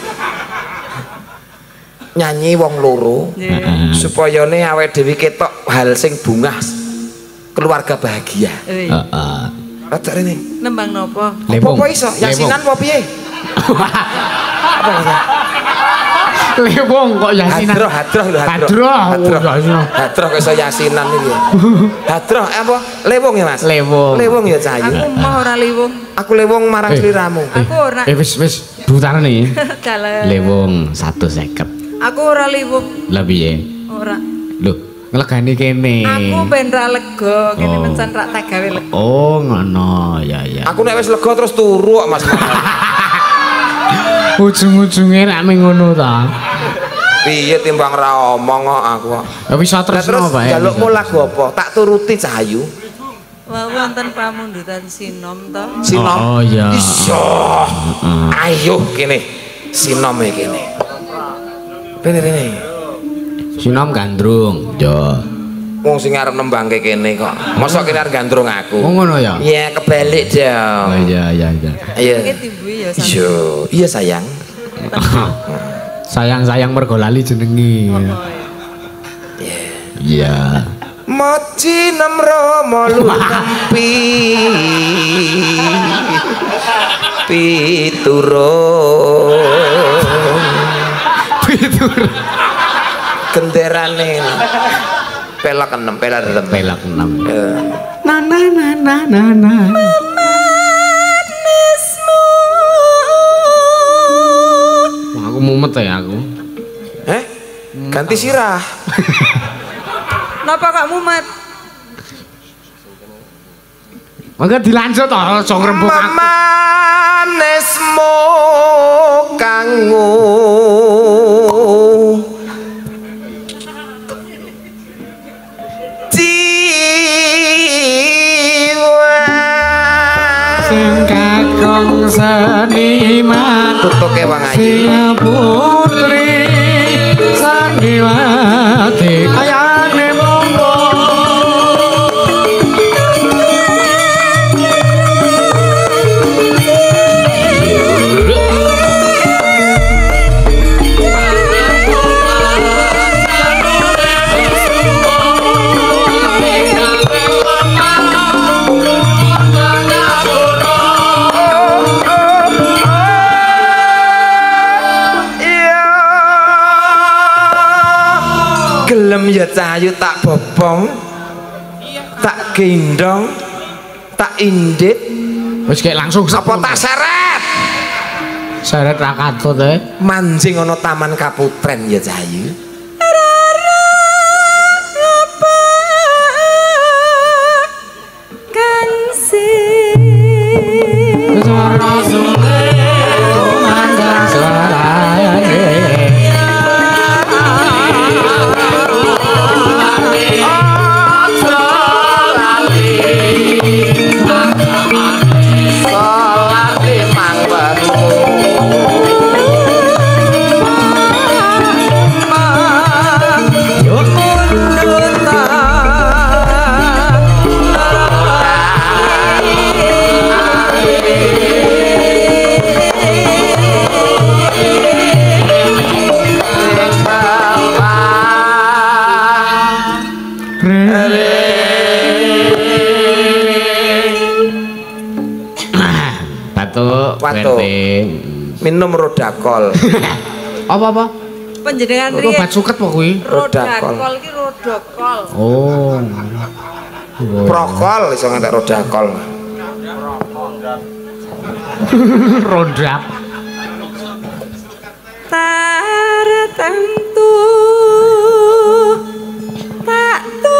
Nyanyi wong loro supaya ne awake dhewe ketok hal sing bungah keluarga bahagia. Heeh. Rada rene. Nembang napa? Apa iso? Yasinan apa piye? Apa ya? Lewung kok yasinan. Hadroh lho Hadroh kok iso yasinan iki. Hadroh apa? Lewung ya Mas? Lewung ya Cahayu. Aku mah ora liwung. Aku lewung marang sliramu. Aku ora. Wis butarane. Dalan. Lewung 150. Aku ora liwung. Lah piye? Ora. Lho, nglegani kene. Aku ben ra lega, kene mencen rak tak gawe lega. Oh, ngono. Ya. Aku nek wis lega terus turu kok Mas. Ujung-ujunge rak mung ngono ta. Piye timbang ra omong kok aku kok. Ya wis terus bae. Jalukmu lagu apa? Tak turuti Cahayu. Wonten pamundutan sinom to. Sinom. Oh iya. Iso. Ayo kene. Sinom e kene. Rene. Sinom gandrung. Yo. Wong sing arep nembangke kene kok. Mosok kene arep gandrung aku. Oh ngono ya. Iya, kebalik dong. Oh iya. Iya. Iki timbui ya sampe. Iya sayang. Sayang mergo lali jenenge. Iya. Moci nemro molu tempi piturun genderane pelak 6 Pelak 6. Na. Wah, aku mumet ya aku. Ganti sirah. Napa kok mumet? Mangga dilanjut to, aja ngrembug aku. Manesmu kanggo sing kakung seniman tutuke Wang Ayu putri sandiwati ayane monggo Gelem ya Cahayu tak bopong. Tak gendong. Tak indit. Wis kayak langsung apa tak seret? Seret ra katut mancing ana Taman Kaputren ya Cahayu. Waduh. Minum rodakol. Apa? Panjenengan riyen. Obat suket apa kuwi? Rodakol iki rodakol. Oh. Prokol iso ngantek rodakol. Rodap. Tertentu tak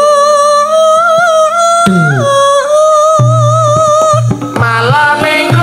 malam minggu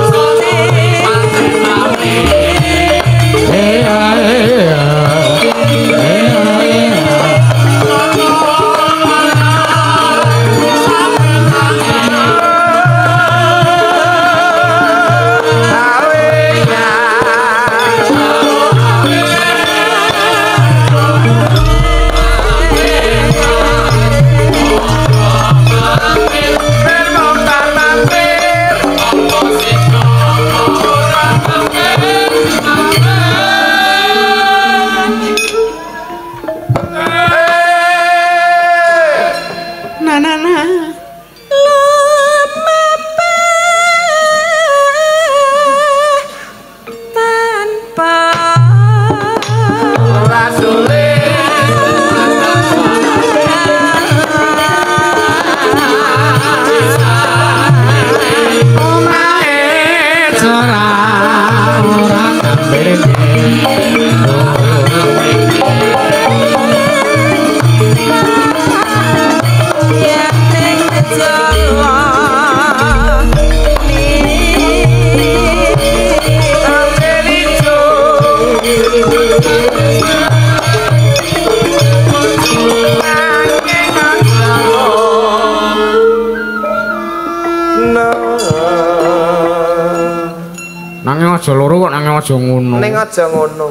Nanging aja loro kok nanging aja ngono. Ning aja ngono.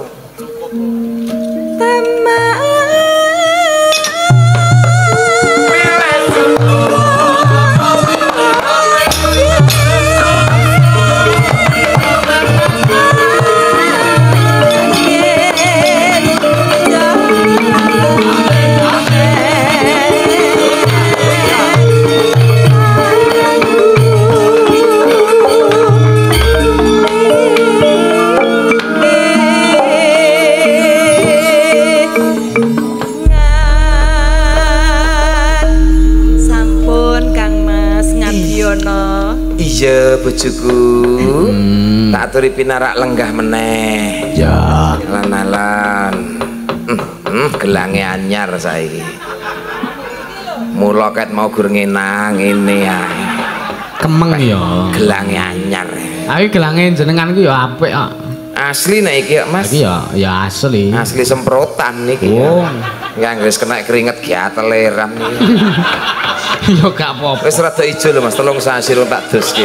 Iya bojoku. Tak aturi pinarak lenggah meneh. Ya. Lan-lan. Gelange anyar saiki. Mula ket mau gur ngenang ngene ae. Kemeng ya. Gelange anyar. Ayo gelange jenengan ku ya apik kok. Asli nek iki Mas. Iki ya asli. Asli semprotan iki. Oh. Yang wis kena keringet giateleran iki. Ya gak apa-apa. Wis rada ijo lho Mas, tolong sasi tak doske.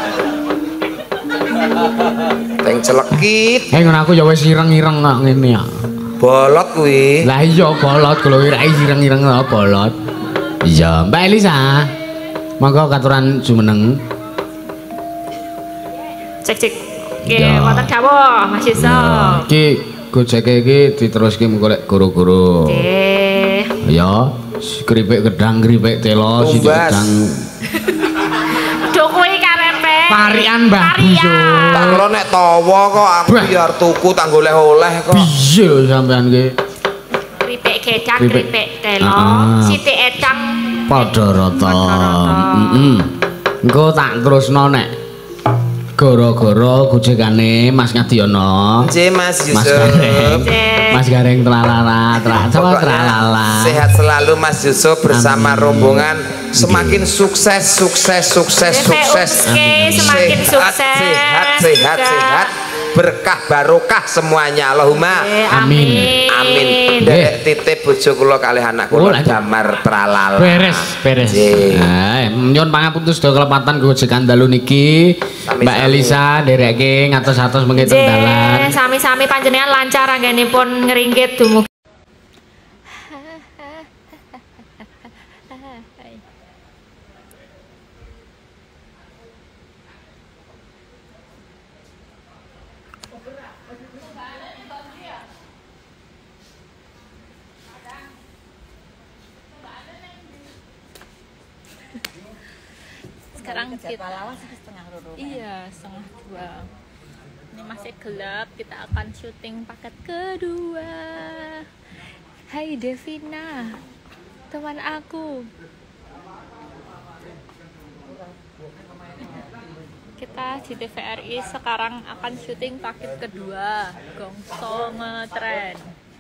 Teng celekit. Ngono aku ya wis ireng-ireng kok ngene ya. Bolot kuwi. Lah iya bolot kalau ira ireng-ireng kok bolot. Iya, Mbak Elisa. Monggo katuran jumeneng. Cek. Nggih, wonten dawuh Mas Yusuf. Iki gojeke iki diteruske mengko lek guru-guru. Nggih. Ya. Keripik gedang, keripik telo, sithik gedang. Duh kuwi karepe. Parian Mbah Buyo. Tak kira nek tawa kok aku biar tuku tak goleh-oleh kok. Piye lho sampean ki? Keripik gedang kripik telo, sithik edang padha rata. Engko tak terusno nek gara-gara gojekane Mas Ngadiono. Nggih Mas Yusuf. Mas Gareng tralala, tralala. Sehat selalu Mas Yusuf bersama rombongan semakin sukses. Semakin sukses. Sehat. Berkah barokah semuanya Allahumma amin. Derek titip bojo kula kalih anak kula Damar tralala. Beres. Nyuwun pangapunten sedaya kelepatan gojekan dalu niki. Mbak Elisa ndereke ngatos-atos mengki teng dalan. Sami-sami panjenengan lancar anggenipun ngringkit dumugi. Sekarang kita iya setengah 2. Ini masih gelap, kita akan syuting paket kedua. Hai Devina, teman aku. Kita di TVRI sekarang akan syuting paket kedua, Gongso Ngetren.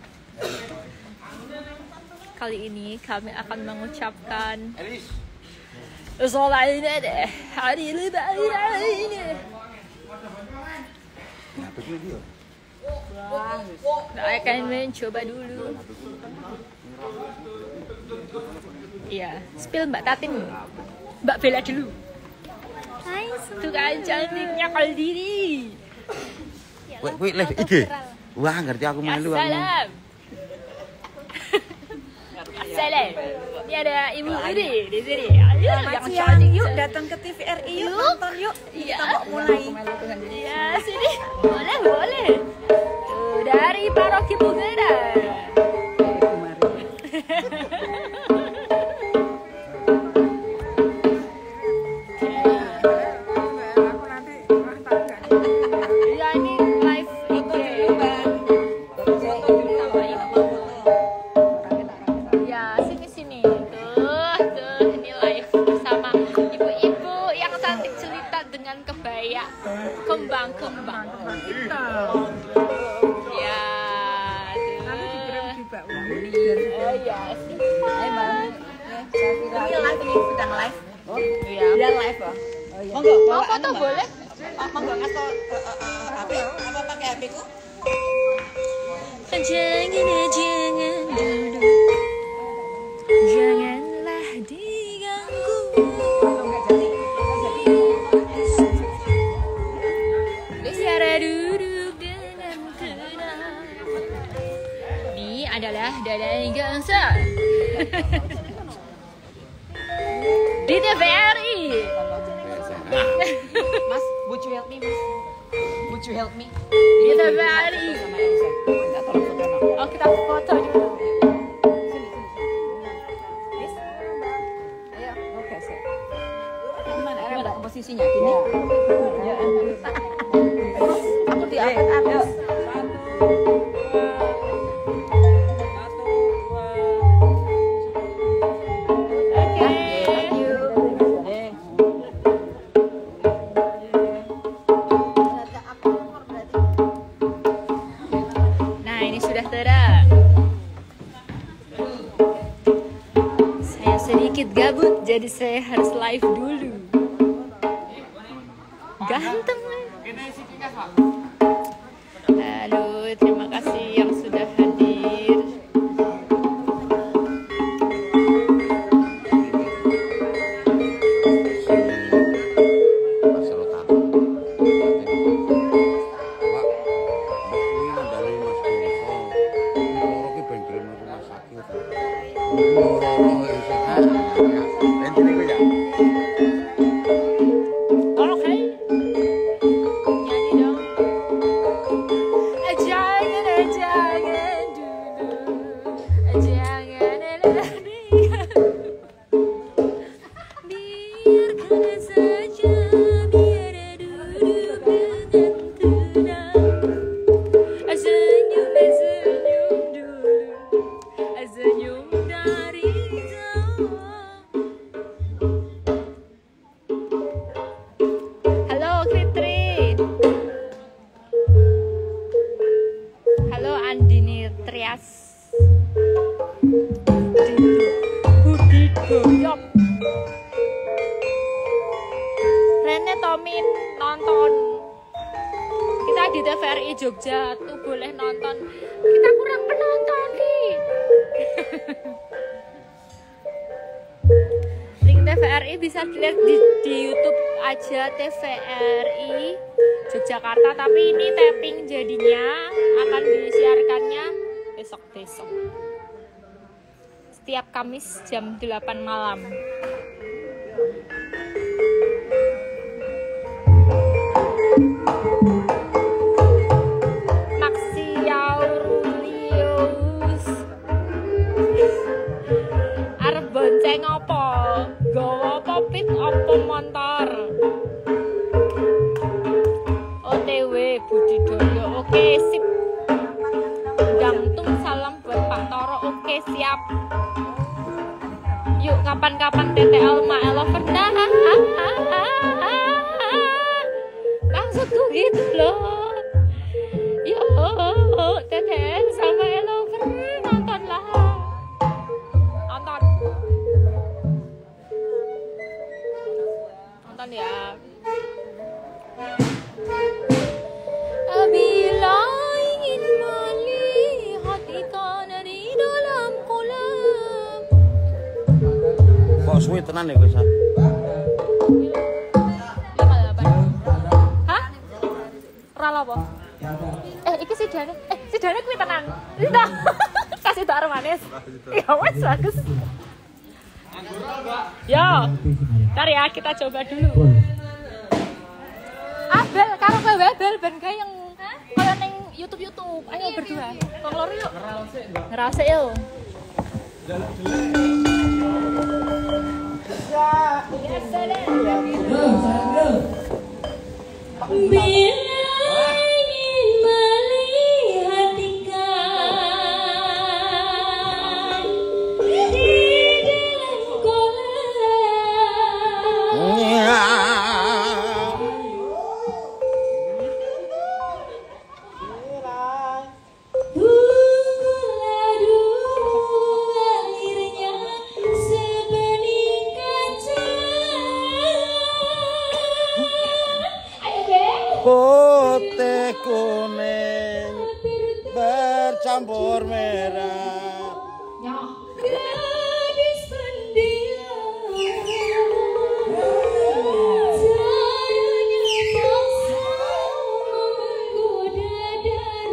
Kali ini kami akan mengucapkan Zolaine deh, hari lebaran ini. Nah, akan mencoba dulu. Iya, spill Mbak Tatin, Mbak Bella dulu. Hai, tukang cantiknya Kaldiri. Wih, lihat iki. Wah, ngerti aku malu. Salam. Salam. Ini ada Ibu Udi di sini. Ayo, Selamat siang, yuk datang ke TVRI yuk nonton yuk. Iya. Kita mau mulai. Iya, sini. Boleh. Tuh, dari Paroki Bugera. Iya, ini live IG. Ya, sini. Tuh, ini live bersama ibu-ibu yang cantik jelita dengan kebaya kembang-kembang. Ya, tuh. Oh iya, sih. Ini live ini sedang live. Iya. Sedang live loh. Monggo, mau foto boleh? Monggo ngasih HP apa pakai HP ku? Jangan dulu, janganlah diganggu. Bicara duduk dengan tenang. Ini adalah Dadang Gangsa di TVRI. Mas, would you help me, Mas? Would you help me? Di TVRI. Oh, kita foto dulu. Ayo, oke, sip. Gimana posisinya? Gini. Ya. Aku diangkat atas. Nah, ini sudah terang. Saya sedikit gabut, jadi saya harus live dulu. Ganteng. Halo, terima kasih yang sudah hadir. Oke. Nyanyi dong. Jangan dulu. Jangan biarkan saja, biar duduk dengan tenang. Senyum dulu. senyum dari jauh. Halo Fitri. Halo Andini Trias. Budi Doyop. Rene Tommy nonton. Kita di TVRI Jogja tuh boleh nonton. Kita kurang penonton nih. Link TVRI bisa dilihat di YouTube aja, TVRI Yogyakarta. Tapi ini tapping jadinya akan disiarkannya besok-besok. Setiap Kamis jam 8 malam. Arep bonceng apa? Gawa popit apa motor? OTW Budidoyo. Oke, sip. Gantung salam buat Pak Toro. Oke, siap. Yuk, kapan-kapan TTL Ma Elover. Nah, maksudku gitu loh. Yuk, TTL sama Elover. Nontonlah. Nonton ya. Bila ingin melihat ikan di dalam kolam. Kok suwe tenan ya guys? Hah? Rala apa? Iki sidane. Sidane kuwi tenan. Ndak. Kasih tok manis. Ya wes bagus. Yo. Ntar ya kita coba dulu. Bel, karo kowe bel ben kae yang kaya ning YouTube. Ayo berdua. Wong loro yuk. Ngerasik yo. Bila ingin melihat ikan di dalam kolam. Putih kuning bercampur merah. Gadis pendiam, sayangnya pasang menggoda dan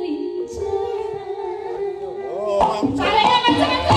lincah. Caranya macam-macam.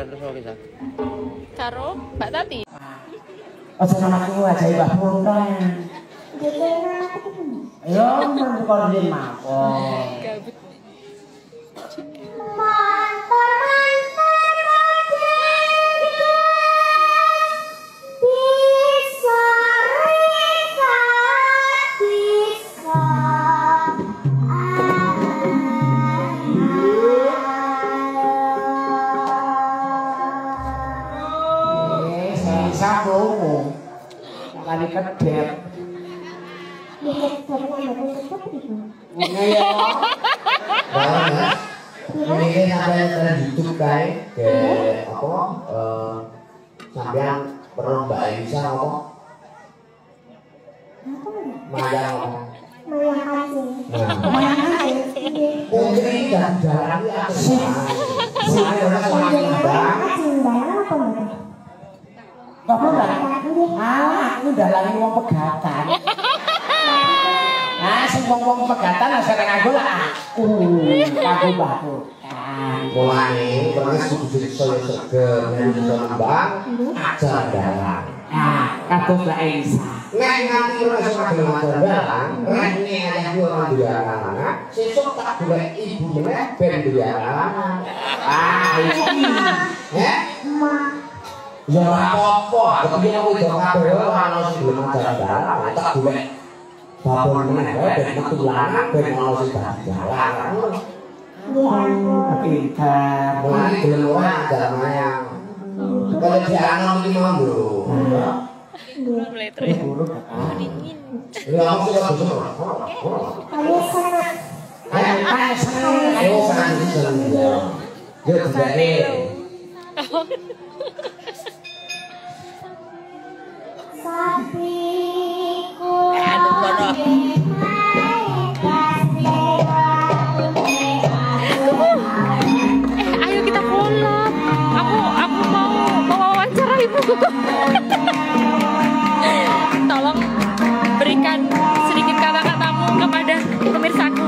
terus oke sak. Karo Mbak Tati. Ojo namaku aja Mbak Punto. Ayo men kok dhewe mapon. Gabut. Sapu, kali kedep. Ini ya. Ini sampai dari YouTube kae ke apa? Sampean perlombaan bisa apa? Mayang. Mayang hasil. Mayang hasil. Mungkin dan jalan asik. Saya ora apa enggak? Aku dalane wong pegatan. Nah, sing wong pegatan sering nganggo lah aku. Aku. Mulane terus kudu seger yen iso nambang aja dalan. Nah, kados la Elisa. Nek nganti ora iso nambang dalan, rene ayah ora duwe anak, sesuk tak golek ibu meneh ben duwe anak. Iki. Ya apa-apa, tapi aku udah kabeh ana sing belum jalan-jalan, tak golek babon meneh ben metu lanang ben ana sing jalan. Pintar, mulai gelem ora ada mayang. Kalau dianom iki mau lho. Mulai terus. Dingin. Ya aku sudah besok. Ayo sana. Ayo sana. Yo jane. Sapiku ayo kita collab. Aku mau wawancara ibu. Tolong berikan sedikit kata-katamu kepada pemirsaku.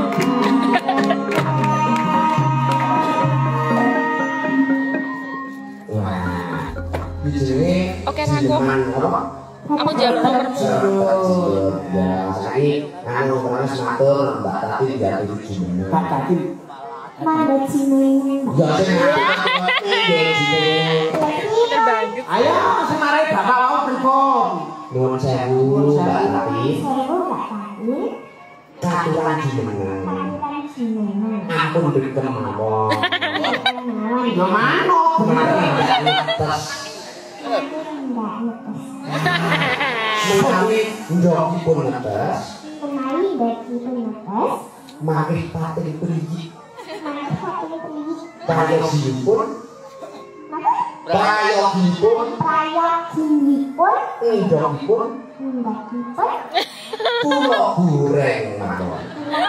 Oke, aku jalur nomormu. Ya, saiki anu terus matur Mbak Tati ganti jenenge. Mbak Tati. Mana jenenge? Ya jenenge. Terbangkit. Ayo semarai bapak mau pripun? Nuwun sewu Mbak Tati. Katuran jenengan. Ampun dekem mawon. Yo manut menawi ndokipun netes makih pating priyi prayogipun ndokipun kula goreng mawon.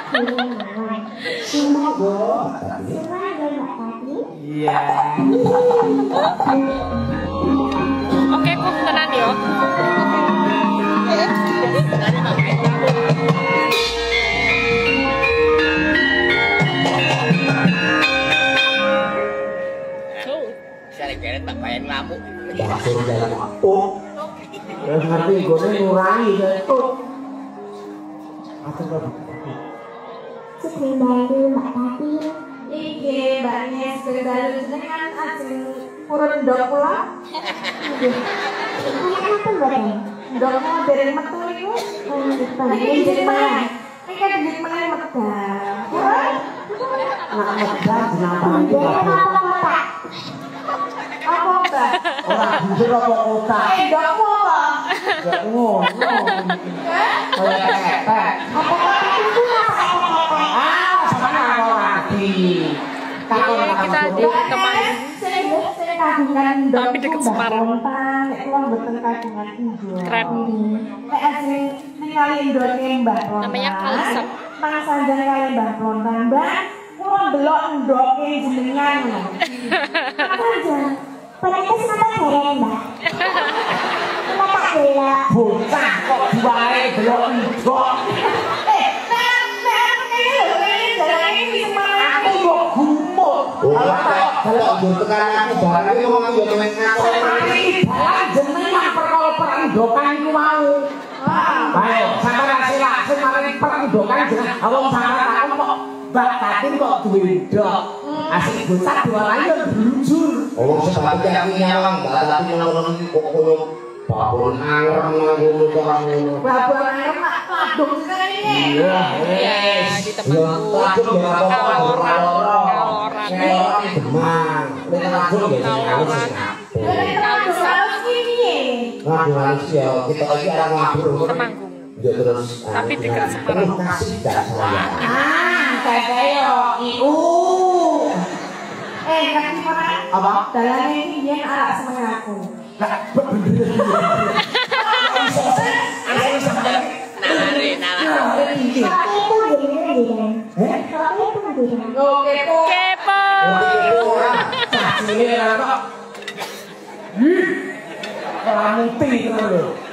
iya. Oke, ku tenan yo. Sare keret tak bayang ngamuk. Bakso jalan waktu. Ya ngerti gone ngurangi ketuk. Aku kok. Sebenarnya Mbak Tati. Iki mbaknya sekedar jenengan asing purun ndok kula. Kenapa mbak? Ndok mau dari metu niku. Iki jenengan. Iki kan jenengan medal. Nak medal jenengan iki Mbak. Apa mbak? Ora jujur apa kota. Ndokmu apa? Ya ngono. Kayak ketek. Apa itu apa? Sampeyan ora ngerti. Kita di teman Saya kagungan tapi deket Semarang. Uang betul kagungan ibu. Keren. Kayak asing ningali ndoke Mbak Lontan. Namanya Kalsam. Mang sanjang kali Mbak Lontan, Mbak. Kulo delok ndoke jenengan. Apa aja? Penetes napa bareng, Mbak? Kenapa delok? Bocah kok diwae delok ndok. Nek ini lho, ini jalan ini semangat. Aku kok gumuk. kok yo tekan aku barang iki wong yo men ngaku. Dalan jenengan perkara perendokan iku mau. Ayo, sampeyan silak sing marani perendokan jeneng wong sampeyan kok Mbak Tatin kok duwe ndok. Asik bocah dolan yo blujur. Wong sebab aku nyawang Mbak Tatin ngono kok koyo babon angrem ngono kok ngono. Babon angrem mak padung sekali iki. Iya, di tempat padung ya apa orang. Demang. Nek padung ya halus. Halus ya kita lagi arah ngabur. Temanggung. Ya terus. Tapi dekat Semarang. Kayak iu. Ngerti apa? Dalane iki yen arek semene aku. Kepo. Kepo.